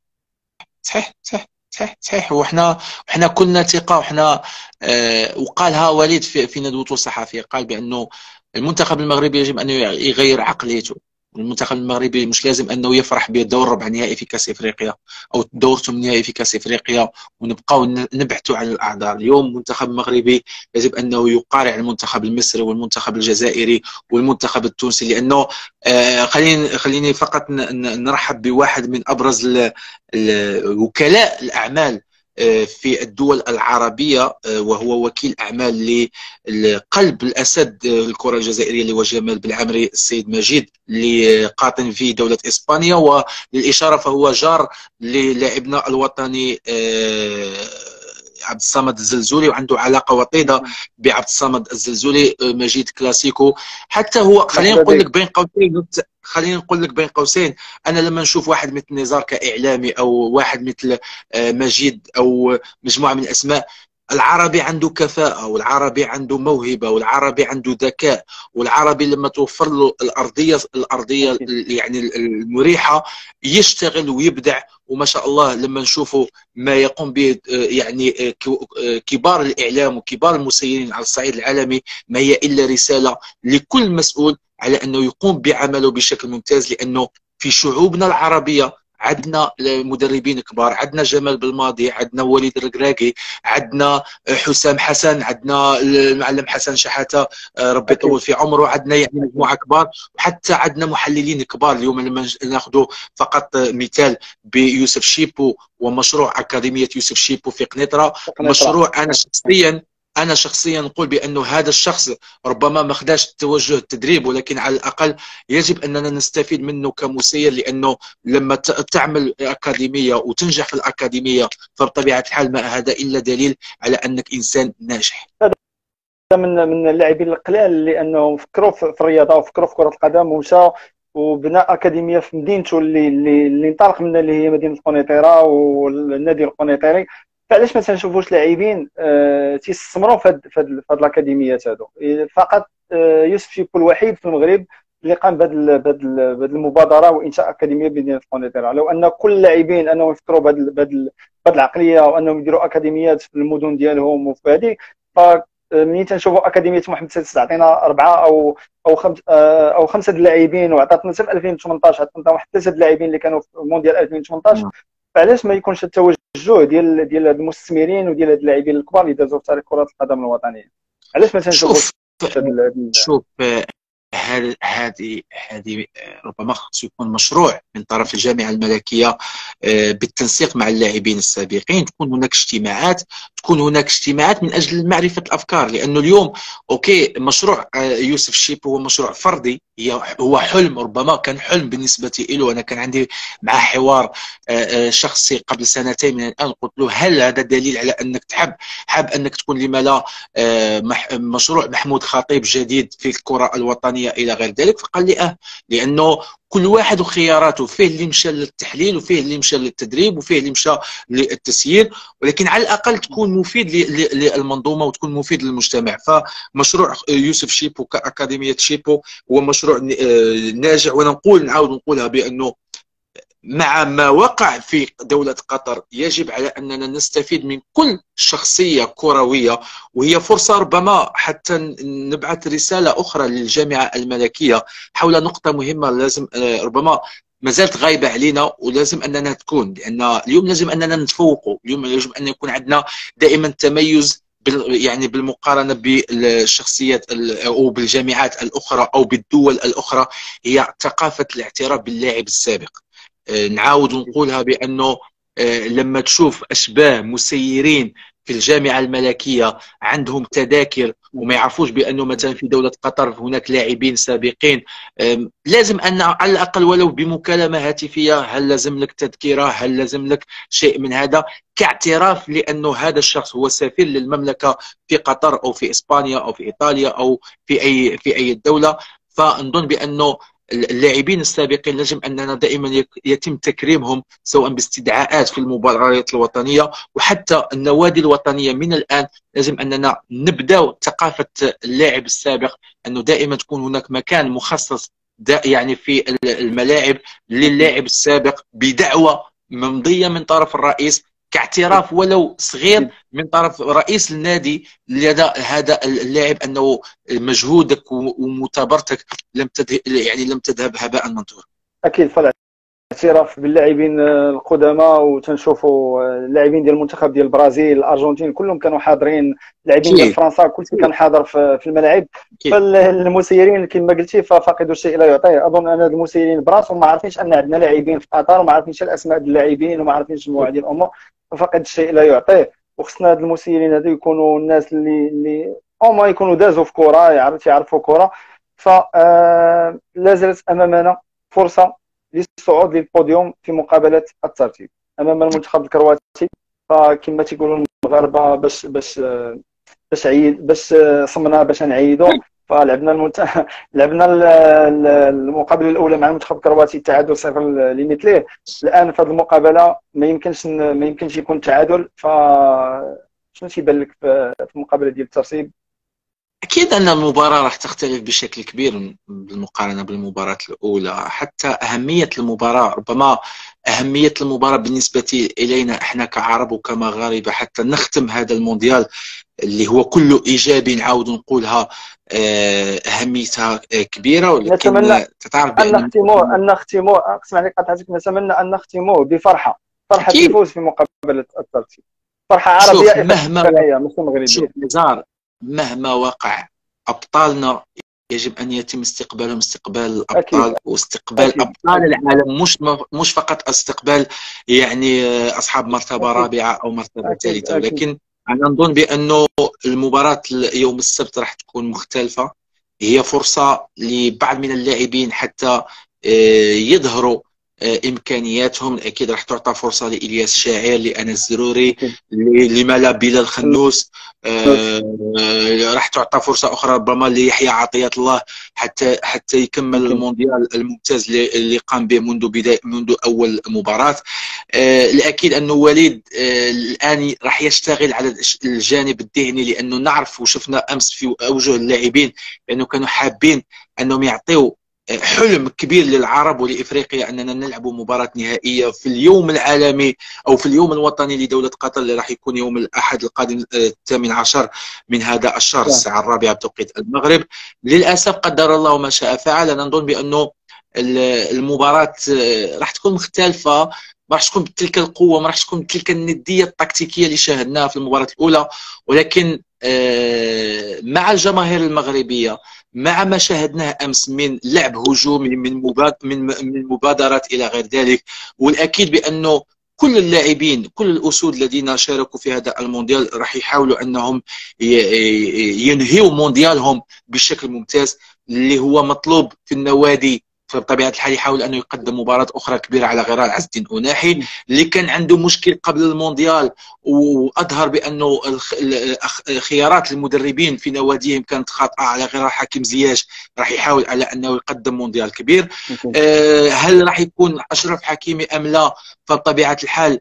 صحيح. وحنا كلنا ثقه، وحنا وقالها وليد في ندوته الصحفيه، قال بانه المنتخب المغربي يجب ان يغير عقليته، المنتخب المغربي مش لازم انه يفرح بدور ربع نهائي في كاس افريقيا او دور ثمن نهائي في كاس افريقيا ونبقاو نبحثوا عن الاعذار. اليوم المنتخب المغربي يجب انه يقارع المنتخب المصري والمنتخب الجزائري والمنتخب التونسي، لانه خليني فقط نرحب بواحد من ابرز وكلاء الاعمال في الدول العربية، وهو وكيل أعمال لقلب الأسد الكرة الجزائرية اللي هو جمال بالعمري، السيد مجيد، اللي قاطن في دولة إسبانيا، وللإشارة فهو جار للاعبنا الوطني عبد الصمد الزلزولي، وعنده علاقة وطيدة بعبد الصمد الزلزولي. مجيد كلاسيكو حتى هو. خلينا نقول لك بين قوسين، انا لما نشوف واحد مثل نزار كاعلامي او واحد مثل مجيد او مجموعه من الاسماء، العربي عنده كفاءه، والعربي عنده موهبه، والعربي عنده ذكاء، والعربي لما توفر له الارضيه يعني المريحه يشتغل ويبدع. وما شاء الله لما نشوفوا ما يقوم به يعني كبار الاعلام وكبار المسيرين على الصعيد العالمي، ما هي الا رساله لكل مسؤول على انه يقوم بعمله بشكل ممتاز. لانه في شعوبنا العربيه عندنا مدربين كبار، عندنا جمال بالماضي، عندنا وليد الركراكي، عندنا حسام حسن، عندنا المعلم حسن شحاته ربي يطول في عمره، عندنا يعني مجموعه كبار، وحتى عندنا محللين كبار. اليوم لما ناخذ فقط مثال بيوسف شيبو ومشروع اكاديميه يوسف شيبو في قنيطره، مشروع انا شخصيا نقول بانه هذا الشخص ربما ما خداش توجه التدريب، ولكن على الاقل يجب اننا نستفيد منه كمسير، لانه لما تعمل اكاديميه وتنجح في الاكاديميه فبطبيعه الحال ما هذا الا دليل على انك انسان ناجح. من اللاعبين القلال لانهم فكروا في الرياضه وفكروا في كره القدم ومشى وبنى اكاديميه في مدينته اللي انطلق منها، اللي هي مدينه القنيطره والنادي القنيطري. فعلاش ما تنشوفوش لاعبين تيستثمروا في هاد الاكاديميات هادو؟ فقط يوسف شيبو الوحيد في المغرب اللي قام بهذه المبادره وانشاء اكاديميه بمدينه القنيطره. لو ان كل اللاعبين انهم يفكروا بهذه العقليه وانهم يديروا اكاديميات في المدن ديالهم وفي هذه، فمنين تنشوفوا اكاديميه محمد السادس تعطينا 4 او 5 اللاعبين، وعطاتنا حتى في 2018 عطاتنا واحد 3 اللاعبين اللي كانوا في مونديال 2018. فعلاش ما يكونش التوجه ديال المستثمرين وديال هاد اللاعبين الكبار اللي دازوا في تاريخ كره القدم الوطنيه؟ علاش ما تنشوفوش؟ شوف هذه ربما خصو يكون مشروع من طرف الجامعه الملكيه بالتنسيق مع اللاعبين السابقين. تكون هناك اجتماعات من اجل معرفه الافكار، لانه اليوم اوكي مشروع يوسف شيبو هو مشروع فردي، هو حلم، ربما كان حلم بالنسبه له. انا كان عندي معه حوار شخصي قبل سنتين من الان، قلت له هل هذا دليل على انك حاب انك تكون لما لا مشروع محمود خطيب جديد في الكره الوطنيه الى غير ذلك؟ فقال لي لانه كل واحد وخياراته، فيه اللي مشى للتحليل وفيه اللي مشى للتدريب وفيه اللي مشى للتسيير، ولكن على الاقل تكون مفيد للمنظومه وتكون مفيد للمجتمع. فمشروع يوسف شيبو كاكاديميه شيبو هو مشروع ناجح، نعاود نقولها بانه مع ما وقع في دولة قطر يجب على أننا نستفيد من كل شخصية كروية، وهي فرصة ربما حتى نبعث رسالة أخرى للجامعة الملكية حول نقطة مهمة لازم ربما ما زالت غايبة علينا ولازم أننا تكون، لأن اليوم لازم أننا نتفوقوا. اليوم يجب أن يكون عندنا دائما تميز يعني بالمقارنة بالشخصيات أو بالجامعات الأخرى أو بالدول الأخرى، هي ثقافة الاعتراف باللاعب السابق. نعاود نقولها بأنه لما تشوف أشباه مسيرين في الجامعة الملكية عندهم تذاكر وما يعرفوش بأنه مثلا في دولة قطر هناك لاعبين سابقين، لازم أن على الأقل ولو بمكالمة هاتفية، هل لازم لك تذكرة، هل لازم لك شيء من هذا كاعتراف لأنه هذا الشخص هو سفير للمملكة في قطر أو في إسبانيا أو في إيطاليا أو في أي دولة. فنظن بأنه اللاعبين السابقين لازم أننا دائما يتم تكريمهم سواء باستدعاءات في المباريات الوطنية، وحتى النوادي الوطنية من الآن لازم أننا نبدأ ثقافة اللاعب السابق، أنه دائما تكون هناك مكان مخصص يعني في الملاعب للاعب السابق بدعوة ممضية من طرف الرئيس كاعتراف ولو صغير من طرف رئيس النادي لدى هذا اللاعب انه مجهودك ومثابرتك لم تذهب هباء منثورا. اكيد، اعتراف باللاعبين القدماء، وتنشوفوا اللاعبين ديال المنتخب ديال البرازيل، الارجنتين، كلهم كانوا حاضرين، اللاعبين ديال فرنسا كلشي كان حاضر في الملاعب. فالمسيرين كما قلتي فاقدوا الشيء لا يعطيه. اظن ان المسيرين براسهم ما عارفينش ان عندنا لاعبين في قطر، وما عارفينش الاسماء ديال اللاعبين، وما عارفينش مجموعه ديال الامور، ففقد الشيء لا يعطيه. وخصنا هاد المسيرين هادو يكونوا الناس اللي او ما يكونوا دازوا في كره، يعرفوا كره. ف لا زالت امامنا فرصه للصعود للبوديوم في مقابله الترتيب امام المنتخب الكرواتي. فكما تيقولوا المغاربه باش صمنا باش نعيدوا. فلعبنا لعبنا المقابله الاولى مع المنتخب الكرواتي تعادل 0 لمثله. الان في هذه المقابله ما يمكنش يكون تعادل. شنو تيبان لك في المقابله ديال الترتيب؟ أكيد أن المباراة راح تختلف بشكل كبير بالمقارنة بالمباراة الأولى. حتى أهمية المباراة، ربما أهمية المباراة بالنسبة إلينا إحنا كعرب وكمغاربة حتى نختم هذا المونديال اللي هو كله إيجابي، نعاود نقولها أهميتها كبيرة. ولكن نتمنى تتعرف أن نختموه اسمح لي قطعتك، نتمنى أن نختموه بفرحة الفوز في مقابلة الترتيب، فرحة عربية إفريقية مش مغربية. شوف نزار، مهما وقع أبطالنا يجب أن يتم استقبالهم استقبال الأبطال. أكيد. واستقبال أكيد. أبطال العالم مش فقط استقبال يعني أصحاب مرتبة أكيد. رابعة أو مرتبة ثالثة. ولكن أنا نظن بأنه المباراة يوم السبت راح تكون مختلفة. هي فرصة لبعض من اللاعبين حتى يظهروا امكانياتهم. اكيد راح تعطى فرصه لإلياس شاعر، لأنس زروري، لما لا بلال خنوس. راح تعطى فرصه اخرى ربما ليحيى عطيه الله حتى يكمل المونديال الممتاز اللي قام به منذ اول مباراه. الاكيد انه وليد الان راح يشتغل على الجانب الذهني، لانه نعرف وشفنا امس في اوجه اللاعبين لانه كانوا حابين انهم يعطيوا حلم كبير للعرب ولإفريقيا أننا نلعب مباراة نهائية في اليوم العالمي أو في اليوم الوطني لدولة قطر اللي راح يكون يوم الأحد القادم 18 من هذا الشهر الساعة 4 بتوقيت المغرب. للأسف قدر الله ما شاء فعل. أنا نظن بأنه المباراة راح تكون مختلفة، ما راح تكون بتلك القوة، ما راح تكون بتلك الندية التكتيكية اللي شاهدناها في المباراة الأولى. ولكن مع الجماهير المغربية، مع ما شاهدناه امس من لعب هجومي، من مبادرات الى غير ذلك، والاكيد بانه كل اللاعبين، كل الاسود الذين شاركوا في هذا المونديال راح يحاولوا انهم ينهيوا مونديالهم بشكل ممتاز اللي هو مطلوب في النوادي. فبطبيعه الحال يحاول انه يقدم مباراه اخرى كبيره على غرار عز الدين أناحي اللي كان عنده مشكل قبل المونديال، واظهر بانه خيارات المدربين في نواديهم كانت خاطئه على غرار حكيم زياش. راح يحاول على انه يقدم مونديال كبير. هل راح يكون اشرف حكيمي ام لا؟ فبطبيعه الحال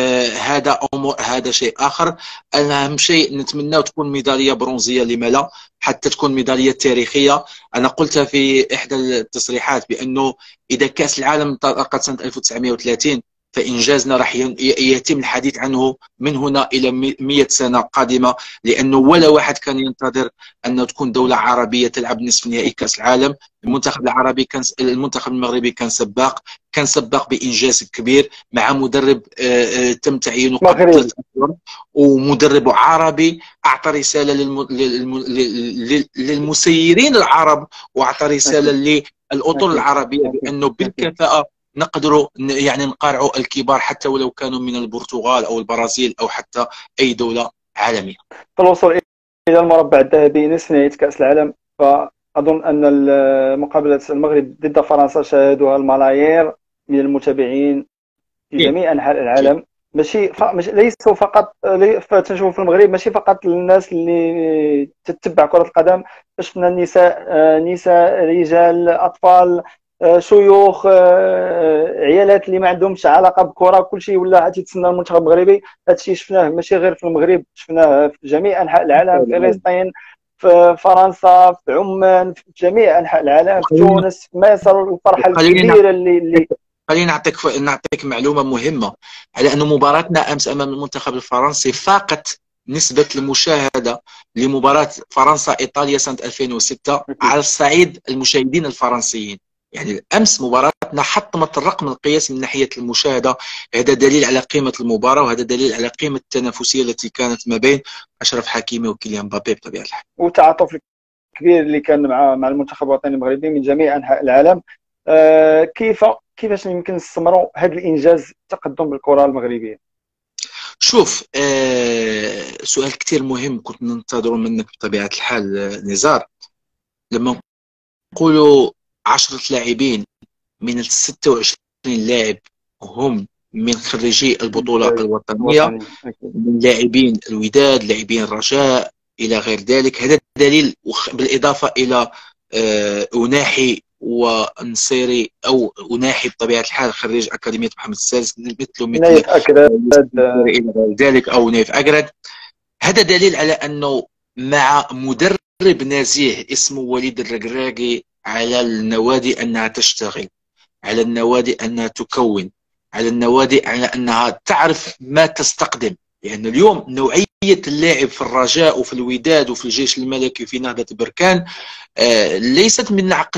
هذا شيء اخر. اهم شيء نتمنى تكون ميداليه برونزيه، لما لا، حتى تكون ميداليه تاريخيه. انا قلت في احدى التصريحات بانه اذا كاس العالم انطلقت سنه 1930 فإنجازنا راح يتم الحديث عنه من هنا إلى 100 سنة قادمة، لأنه ولا واحد كان ينتظر أن تكون دولة عربية تلعب نصف نهائي كأس العالم. المنتخب المغربي كان سباق بإنجاز كبير مع مدرب تم تعيينه قبل 3 أشهر، ومدرب عربي أعطى رسالة للمسيرين العرب، وأعطى رسالة للأطر العربية بأنه بالكفاءة نقدروا يعني نقارعوا الكبار حتى ولو كانوا من البرتغال او البرازيل او حتى اي دوله عالميه. في الوصول الى المربع الذهبي نصف نهائي كاس العالم، فاظن ان مقابله المغرب ضد فرنسا شاهدوها الملايير من المتابعين في جميع انحاء العالم. ماشي ليسوا فقط تنشوفوا في المغرب، ماشي فقط الناس اللي تتبع كره القدم، شفنا نساء، رجال، اطفال، شيوخ، عيالات اللي ما عندهمش علاقه بالكره، كلشي ولا تيتسنى المنتخب المغربي. هادشي شفناه ماشي غير في المغرب، شفناه في جميع انحاء العالم، في فلسطين، في فرنسا، في عمان، في جميع انحاء العالم، في تونس، في مصر. الفرحه الكبيره اللي خليني نعطيك معلومه مهمه على أن مباراتنا امس امام المنتخب الفرنسي فاقت نسبه المشاهده لمباراه فرنسا ايطاليا سنه 2006 على الصعيد المشاهدين الفرنسيين. يعني امس مباراتنا حطمت الرقم القياسي من ناحيه المشاهده. هذا دليل على قيمه المباراه، وهذا دليل على قيمه التنافسيه التي كانت ما بين اشرف حكيمي وكيليان مبابي بطبيعه الحال. والتعاطف الكبير اللي كان مع المنتخب الوطني المغربي من جميع انحاء العالم. كيفاش يمكن نستمروا هذا الانجاز التقدم بالكره المغربيه؟ شوف، سؤال كثير مهم كنت ننتظر منك بطبيعه الحال نزار. لما نقولوا 10 لاعبين من ال 26 لاعب هم من خريجي البطوله الوطنيه، من لاعبين الوداد، لاعبين الرجاء الى غير ذلك، هذا دليل. بالاضافه الى أناحي ونصيري او أناحي بطبيعه الحال خريج اكاديميه محمد السادس، مثل نايف اكراد الى غير ذلك، او نايف اكراد. هذا دليل على انه مع مدرب نزيه اسمه وليد الركراكي على النوادي انها تشتغل، على النوادي انها تكون، على النوادي على انها تعرف ما تستقدم. لان اليوم نوعيه اللاعب في الرجاء وفي الوداد وفي الجيش الملكي وفي نهضه بركان ليست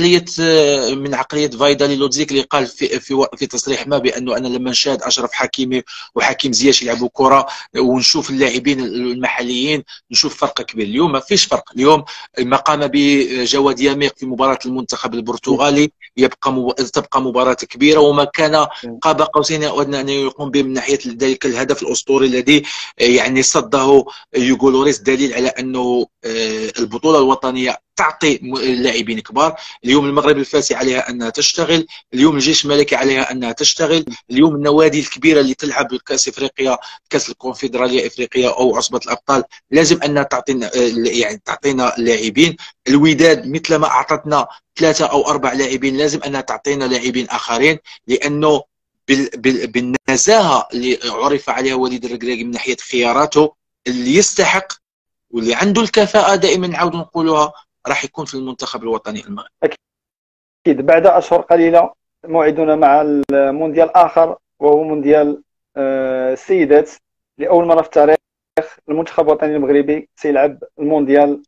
من عقليه فايدالي لودزيك اللي قال في تصريح ما بانه انا لما نشاهد اشرف حكيمي وحكيم زياش يلعبوا كره ونشوف اللاعبين المحليين نشوف فرق كبير. اليوم ما فيش فرق. اليوم ما قام بجواد ياميق في مباراه المنتخب البرتغالي تبقى مباراه كبيره، وما كان قاب قوسين او ادنى ان يقوم به من ناحيه ذلك الهدف الاسطوري الذي يعني صده يوغو لوريس. دليل على انه البطوله الوطنيه تعطي لاعبين كبار. اليوم المغرب الفاسي عليها انها تشتغل، اليوم الجيش الملكي عليها انها تشتغل، اليوم النوادي الكبيره اللي تلعب كاس افريقيا، كاس الكونفدراليه افريقيا او عصبه الابطال لازم انها تعطينا لاعبين. الوداد مثل ما اعطتنا 3 أو 4 لاعبين لازم انها تعطينا لاعبين اخرين، لانه بالنزاهه اللي عرف عليها وليد الركراكي من ناحيه خياراته، اللي يستحق واللي عنده الكفاءه دائما نعاود نقولوها راح يكون في المنتخب الوطني المغربي. اكيد بعد اشهر قليله موعدنا مع المونديال اخر، وهو مونديال السيدات. لاول مره في التاريخ المنتخب الوطني المغربي سيلعب المونديال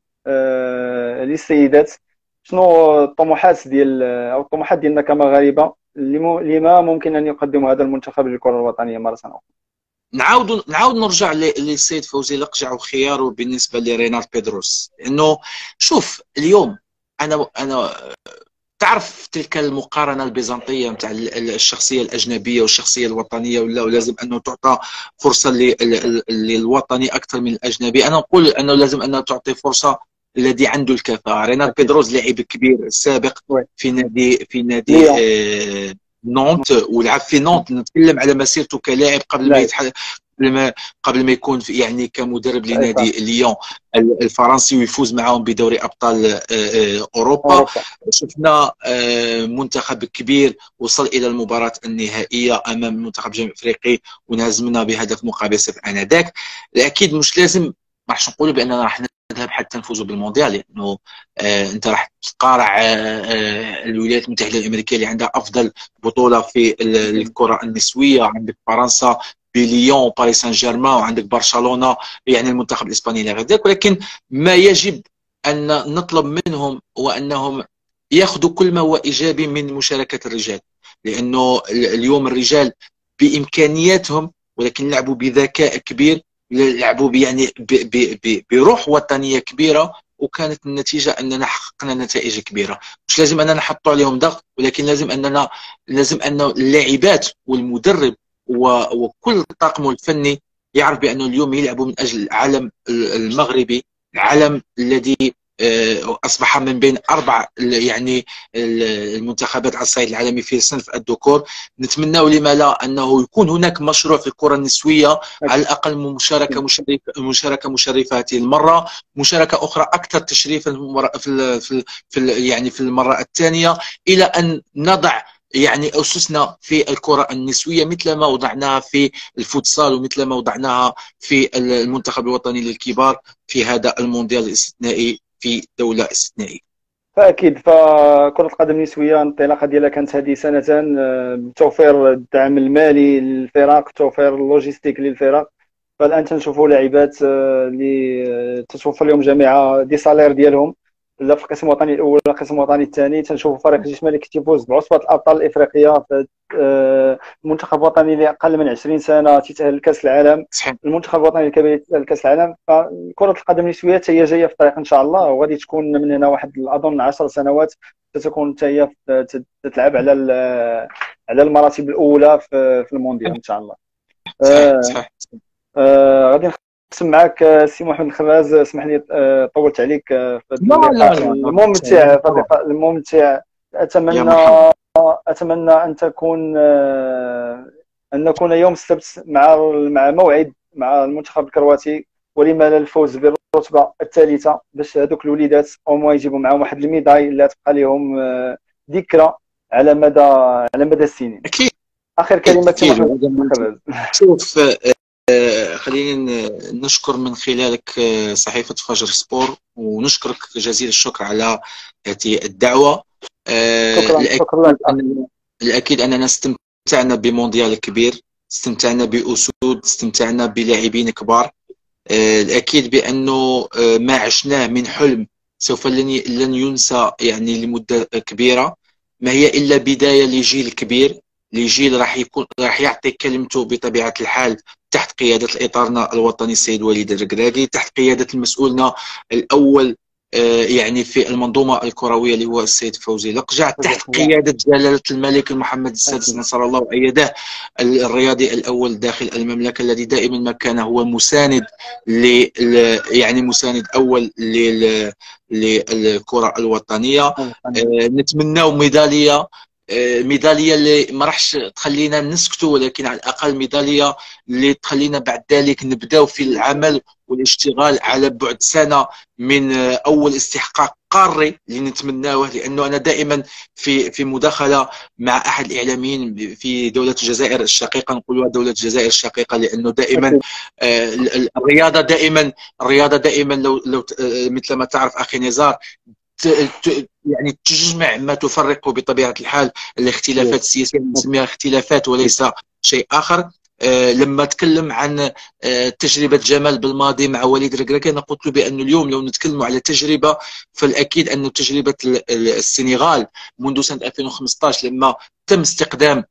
للسيدات. شنو الطموحات ديالنا كمغاربه لما ممكن ان يقدم هذا المنتخب للكره الوطنيه مره اخرى؟ نعاود نرجع للسيد فوزي لقجع وخياره بالنسبه لرينار بيدروس. انه شوف اليوم انا تعرف تلك المقارنه البيزنطيه نتاع الشخصيه الاجنبيه والشخصيه الوطنيه، ولا لازم انه تعطى فرصه للوطني اكثر من الاجنبي. انا نقول انه لازم انه تعطي فرصه الذي عنده الكفاءه. رينار بيدروس لاعب كبير سابق في نادي نونت، ولعب في نونت. نتكلم على مسيرته كلاعب قبل ما يكون يعني كمدرب لنادي ليون الفرنسي ويفوز معهم بدوري ابطال اوروبا. شفنا منتخب كبير وصل الى المباراه النهائيه امام المنتخب الجنوب الافريقي ونهزمنا بهدف مقابل 0 انذاك. اكيد مش لازم ما راحش نقولوا باننا راح نذهب حتى نفوزوا بالمونديال، لانه انت راح تقارع الولايات المتحده الامريكيه اللي عندها افضل بطوله في الكره النسويه، عندك فرنسا بليون وباريس سان جيرمان، وعندك برشلونه يعني المنتخب الاسباني الى غير ذلك. ولكن ما يجب ان نطلب منهم هو انهم ياخذوا كل ما هو ايجابي من مشاركه الرجال، لانه اليوم الرجال بامكانياتهم ولكن لعبوا بذكاء كبير، لعبوا يعني بروح وطنيه كبيره، وكانت النتيجه اننا حققنا نتائج كبيره. مش لازم اننا نحطوا عليهم ضغط، ولكن لازم ان اللاعبات والمدرب وكل طاقمه الفني يعرف بانه اليوم يلعبوا من اجل العلم المغربي، العلم الذي اصبح من بين 4 يعني المنتخبات على الصعيد العالمي في صنف الذكور. نتمنى لما لا انه يكون هناك مشروع في الكره النسويه، على الاقل مشاركه مشرفه هذه المره، مشاركه اخرى اكثر تشريفا في المره الثانيه، الى ان نضع يعني أسسنا في الكرة النسوية مثل ما وضعناها في الفوتسال ومثل ما وضعناها في المنتخب الوطني للكبار في هذا المونديال الاستثنائي في دولة استثنائية. فاكيد فكره القدم النسويه الانطلاقه ديالها كانت هذه سنتان، بتوفير الدعم المالي للفرق، توفير اللوجيستيك للفرق. فالان تنشوفوا لاعبات اللي تتوفر لهم جميع دي سالير ديالهم، لا في القسم الوطني الاول ولا القسم الوطني الثاني. تنشوفوا فريق الجيش الملكي تيفوز بعصبه الابطال الافريقيه. المنتخب الوطني اللي اقل من 20 سنه تيتاهل لكاس العالم، صحيح. المنتخب الوطني الكبير يتأهل لكاس العالم. فكره القدم النسويه حتى هي جايه في الطريق ان شاء الله، وغادي تكون من هنا واحد اظن 10 سنوات ستكون حتى هي تتلعب على على المراتب الاولى في المونديال ان شاء الله. صحيح صحيح. غادي نقسم معك سي محمد الخراز، اسمح لي طولت عليك في هذا لا لا اللقاء لا الممتع، في اللقاء الممتع. يا اتمنى مرحبا. اتمنى ان تكون ان نكون يوم السبت مع موعد مع المنتخب الكرواتي، ولما لا الفوز بالرتبه الثالثه، باش هذوك الوليدات او ما يجيبوا معهم واحد الميداي اللي تبقى لهم ذكرى على مدى السنين. اكيد اخر كلمه سي اكيد. محمد الخراز. شوف، خليني نشكر من خلالك صحيفة فجر سبور، ونشكرك جزيل الشكر على هذه الدعوة. شكرا لك. الأكيد أننا استمتعنا بمونديال كبير، استمتعنا بأسود، استمتعنا بلاعبين كبار. الأكيد بأنه ما عشناه من حلم سوف لن ينسى يعني لمدة كبيرة، ما هي إلا بداية لجيل كبير، لجيل راح يعطي كلمته بطبيعة الحال تحت قيادة الإطارنا الوطني السيد وليد الركراكي، تحت قيادة المسؤولنا الأول يعني في المنظومة الكروية اللي هو السيد فوزي لقجع، تحت قيادة جلالة الملك محمد السادس نصر الله وأيده، الرياضي الأول داخل المملكة، الذي دائما ما كان هو مساند يعني مساند أول للكرة الوطنية. نتمنى ميداليه اللي ما راحش تخلينا نسكتوا، ولكن على الاقل ميداليه اللي تخلينا بعد ذلك نبداو في العمل والاشتغال على بعد سنه من اول استحقاق قاري اللي نتمناوه. لانه انا دائما في مداخله مع احد الاعلاميين في دوله الجزائر الشقيقه، نقولوا دوله الجزائر الشقيقه لانه دائما الرياضه دائما لو مثل ما تعرف اخي نزار يعني تجمع ما تفرق بطبيعة الحال الاختلافات السياسية، نسميها اختلافات وليس شيء آخر. لما تكلم عن تجربة جمال بالماضي مع وليد الركراكي، أنا قلت له بأن اليوم لو نتكلم على تجربة، فالأكيد أن تجربة السنغال منذ سنة 2015 لما تم استقدام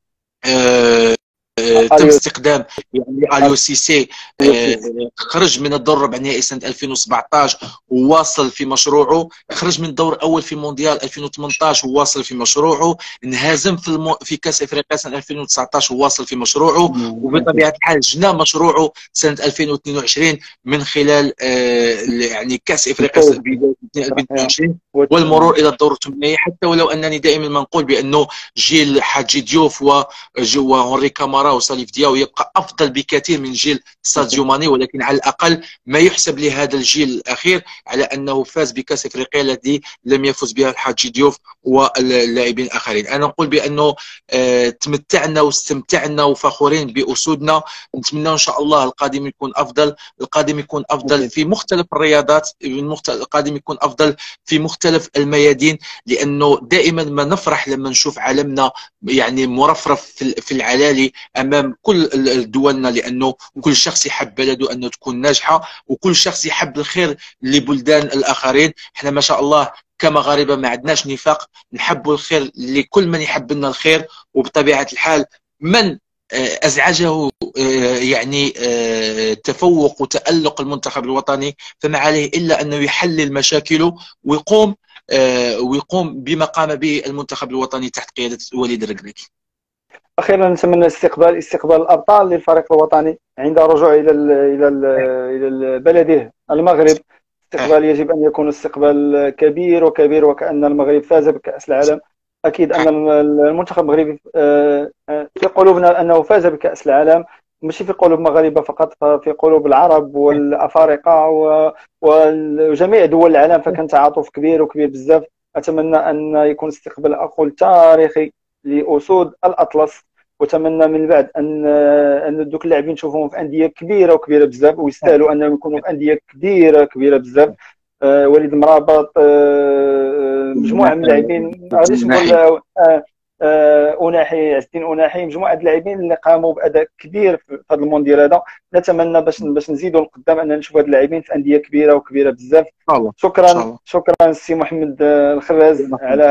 يعني اليو سيسي، خرج من الدور الربع النهائي سنه 2017 وواصل في مشروعه، خرج من الدور الاول في مونديال 2018 وواصل في مشروعه، انهزم في كاس افريقيا سنه 2019 وواصل في مشروعه، وبطبيعه الحال جنى مشروعه سنه 2022 من خلال يعني كاس افريقيا 2022 والمرور الى الدور الثمانيه. حتى ولو انني دائما ما نقول بانه جيل حاجي ديوف وهنري كامارا وساليف دياو يبقى افضل بكثير من جيل ساديو ماني، ولكن على الاقل ما يحسب لهذا الجيل الاخير على انه فاز بكاس افريقيا الذي لم يفز بها الحاجي ديوف واللاعبين الاخرين. انا نقول بانه تمتعنا واستمتعنا وفخورين باسودنا. نتمنى ان شاء الله القادم يكون افضل، القادم يكون افضل في مختلف الرياضات، القادم يكون افضل في مختلف الميادين، لانه دائما ما نفرح لما نشوف عالمنا يعني مرفرف في العلالي امام كل دولنا، لانه كل شخص يحب بلده انه تكون ناجحه، وكل شخص يحب الخير لبلدان الاخرين. احنا ما شاء الله كمغاربه ما عندناش نفاق، نحب الخير لكل من يحب لنا الخير، وبطبيعه الحال من ازعجه يعني تفوق وتالق المنتخب الوطني فما عليه الا انه يحلل مشاكله ويقوم بما قام به المنتخب الوطني تحت قياده وليد الركراكي. اخيرا نتمنى استقبال الابطال للفريق الوطني عند رجوع الى بلده المغرب. استقبال يجب ان يكون استقبال كبير وكبير، وكأن المغرب فاز بكأس العالم. اكيد ان المنتخب المغربي في قلوبنا انه فاز بكأس العالم، ماشي في قلوب المغاربه فقط، في قلوب العرب والافارقه وجميع دول العالم، فكان تعاطف كبير وكبير بزاف. اتمنى ان يكون استقبال اقول تاريخي لاسود الاطلس، واتمنى من بعد ان دوك اللاعبين نشوفوهم في انديه كبيره وكبيره بزاف، ويستاهلوا انهم يكونوا في انديه كبيره بزاف. وليد مرابط مجموعه من اللاعبين، ما غاديش نقول أناحي عز الدين أناحي، مجموعه اللاعبين اللي قاموا باداء كبير في هذا المونديال هذا. نتمنى باش نزيدوا لقدام اننا نشوفوا هاد اللاعبين في انديه كبيره وكبيره بزاف. شكرا شكرا سي محمد الخراز على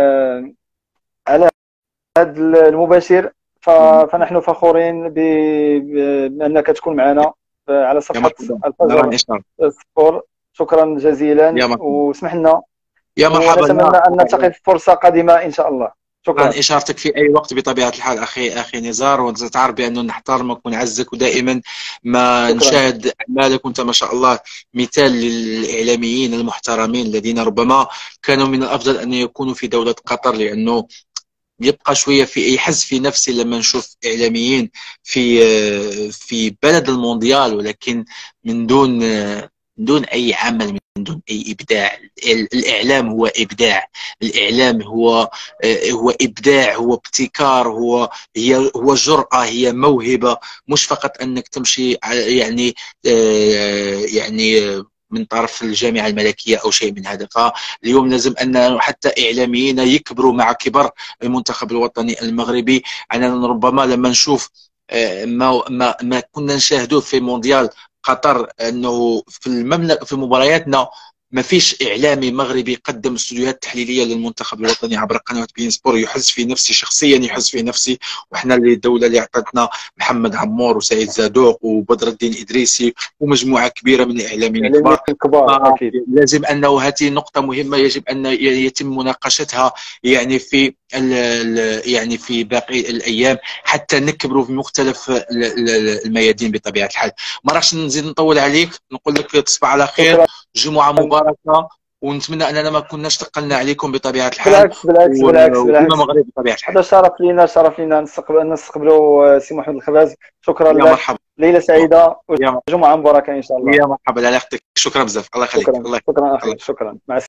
هذا المباشر. فنحن فخورين بانك تكون معنا على صفحه الفجر سبور. شكرا جزيلا واسمح لنا يا مرحبا، ونتمنى ان نلتقي في فرصه قادمه ان شاء الله. شكرا. اشارتك في اي وقت بطبيعه الحال اخي نزار، وانت تعرف بانه نحترمك ونعزك، ودائما ما نشاهد اعمالك، وانت ما شاء الله مثال للاعلاميين المحترمين الذين ربما كانوا من الافضل ان يكونوا في دوله قطر، لانه يبقى شويه في يحز في نفسي لما نشوف اعلاميين في بلد المونديال، ولكن من دون اي عمل، من دون اي ابداع. الاعلام هو ابداع، الاعلام هو ابداع، هو ابتكار، هو جرأة، هي موهبة، مش فقط انك تمشي يعني من طرف الجامعة الملكية أو شيء من هذا. فاليوم لازم أن حتى إعلاميين يكبروا مع كبر المنتخب الوطني المغربي. أننا ربما لما نشوف ما كنا نشاهدوه في مونديال قطر، أنه في المملكة في مبارياتنا ما فيش إعلامي مغربي قدم استوديوهات تحليلية للمنتخب الوطني عبر قناة بين سبور يحز في نفسي شخصيا، يحز في نفسي. وإحنا الدولة اللي أعطتنا محمد عمور وسعيد زادوق وبدر الدين إدريسي ومجموعة كبيرة من الإعلاميين الكبار. لازم أنه هذه نقطة مهمة يجب أن يتم مناقشتها يعني في باقي الأيام، حتى نكبروا في مختلف الميادين بطبيعة الحال. ما راحش نزيد نطول عليك، نقول لك تصبح على خير، جمعة مباركة، ونتمنى اننا ما كناش ثقلنا عليكم بطبيعه الحال. بالعكس المغرب بطبيعه الحال. هذا شرف لينا نستقبلوا سي محمد الخراز. شكرا لك، مرحبا، ليله سعيده وجمعه مباركه ان شاء الله. يا مرحبا، لا يخطيك، شكرا بزاف، الله يخليك. شكرا اخي، شكرا. مع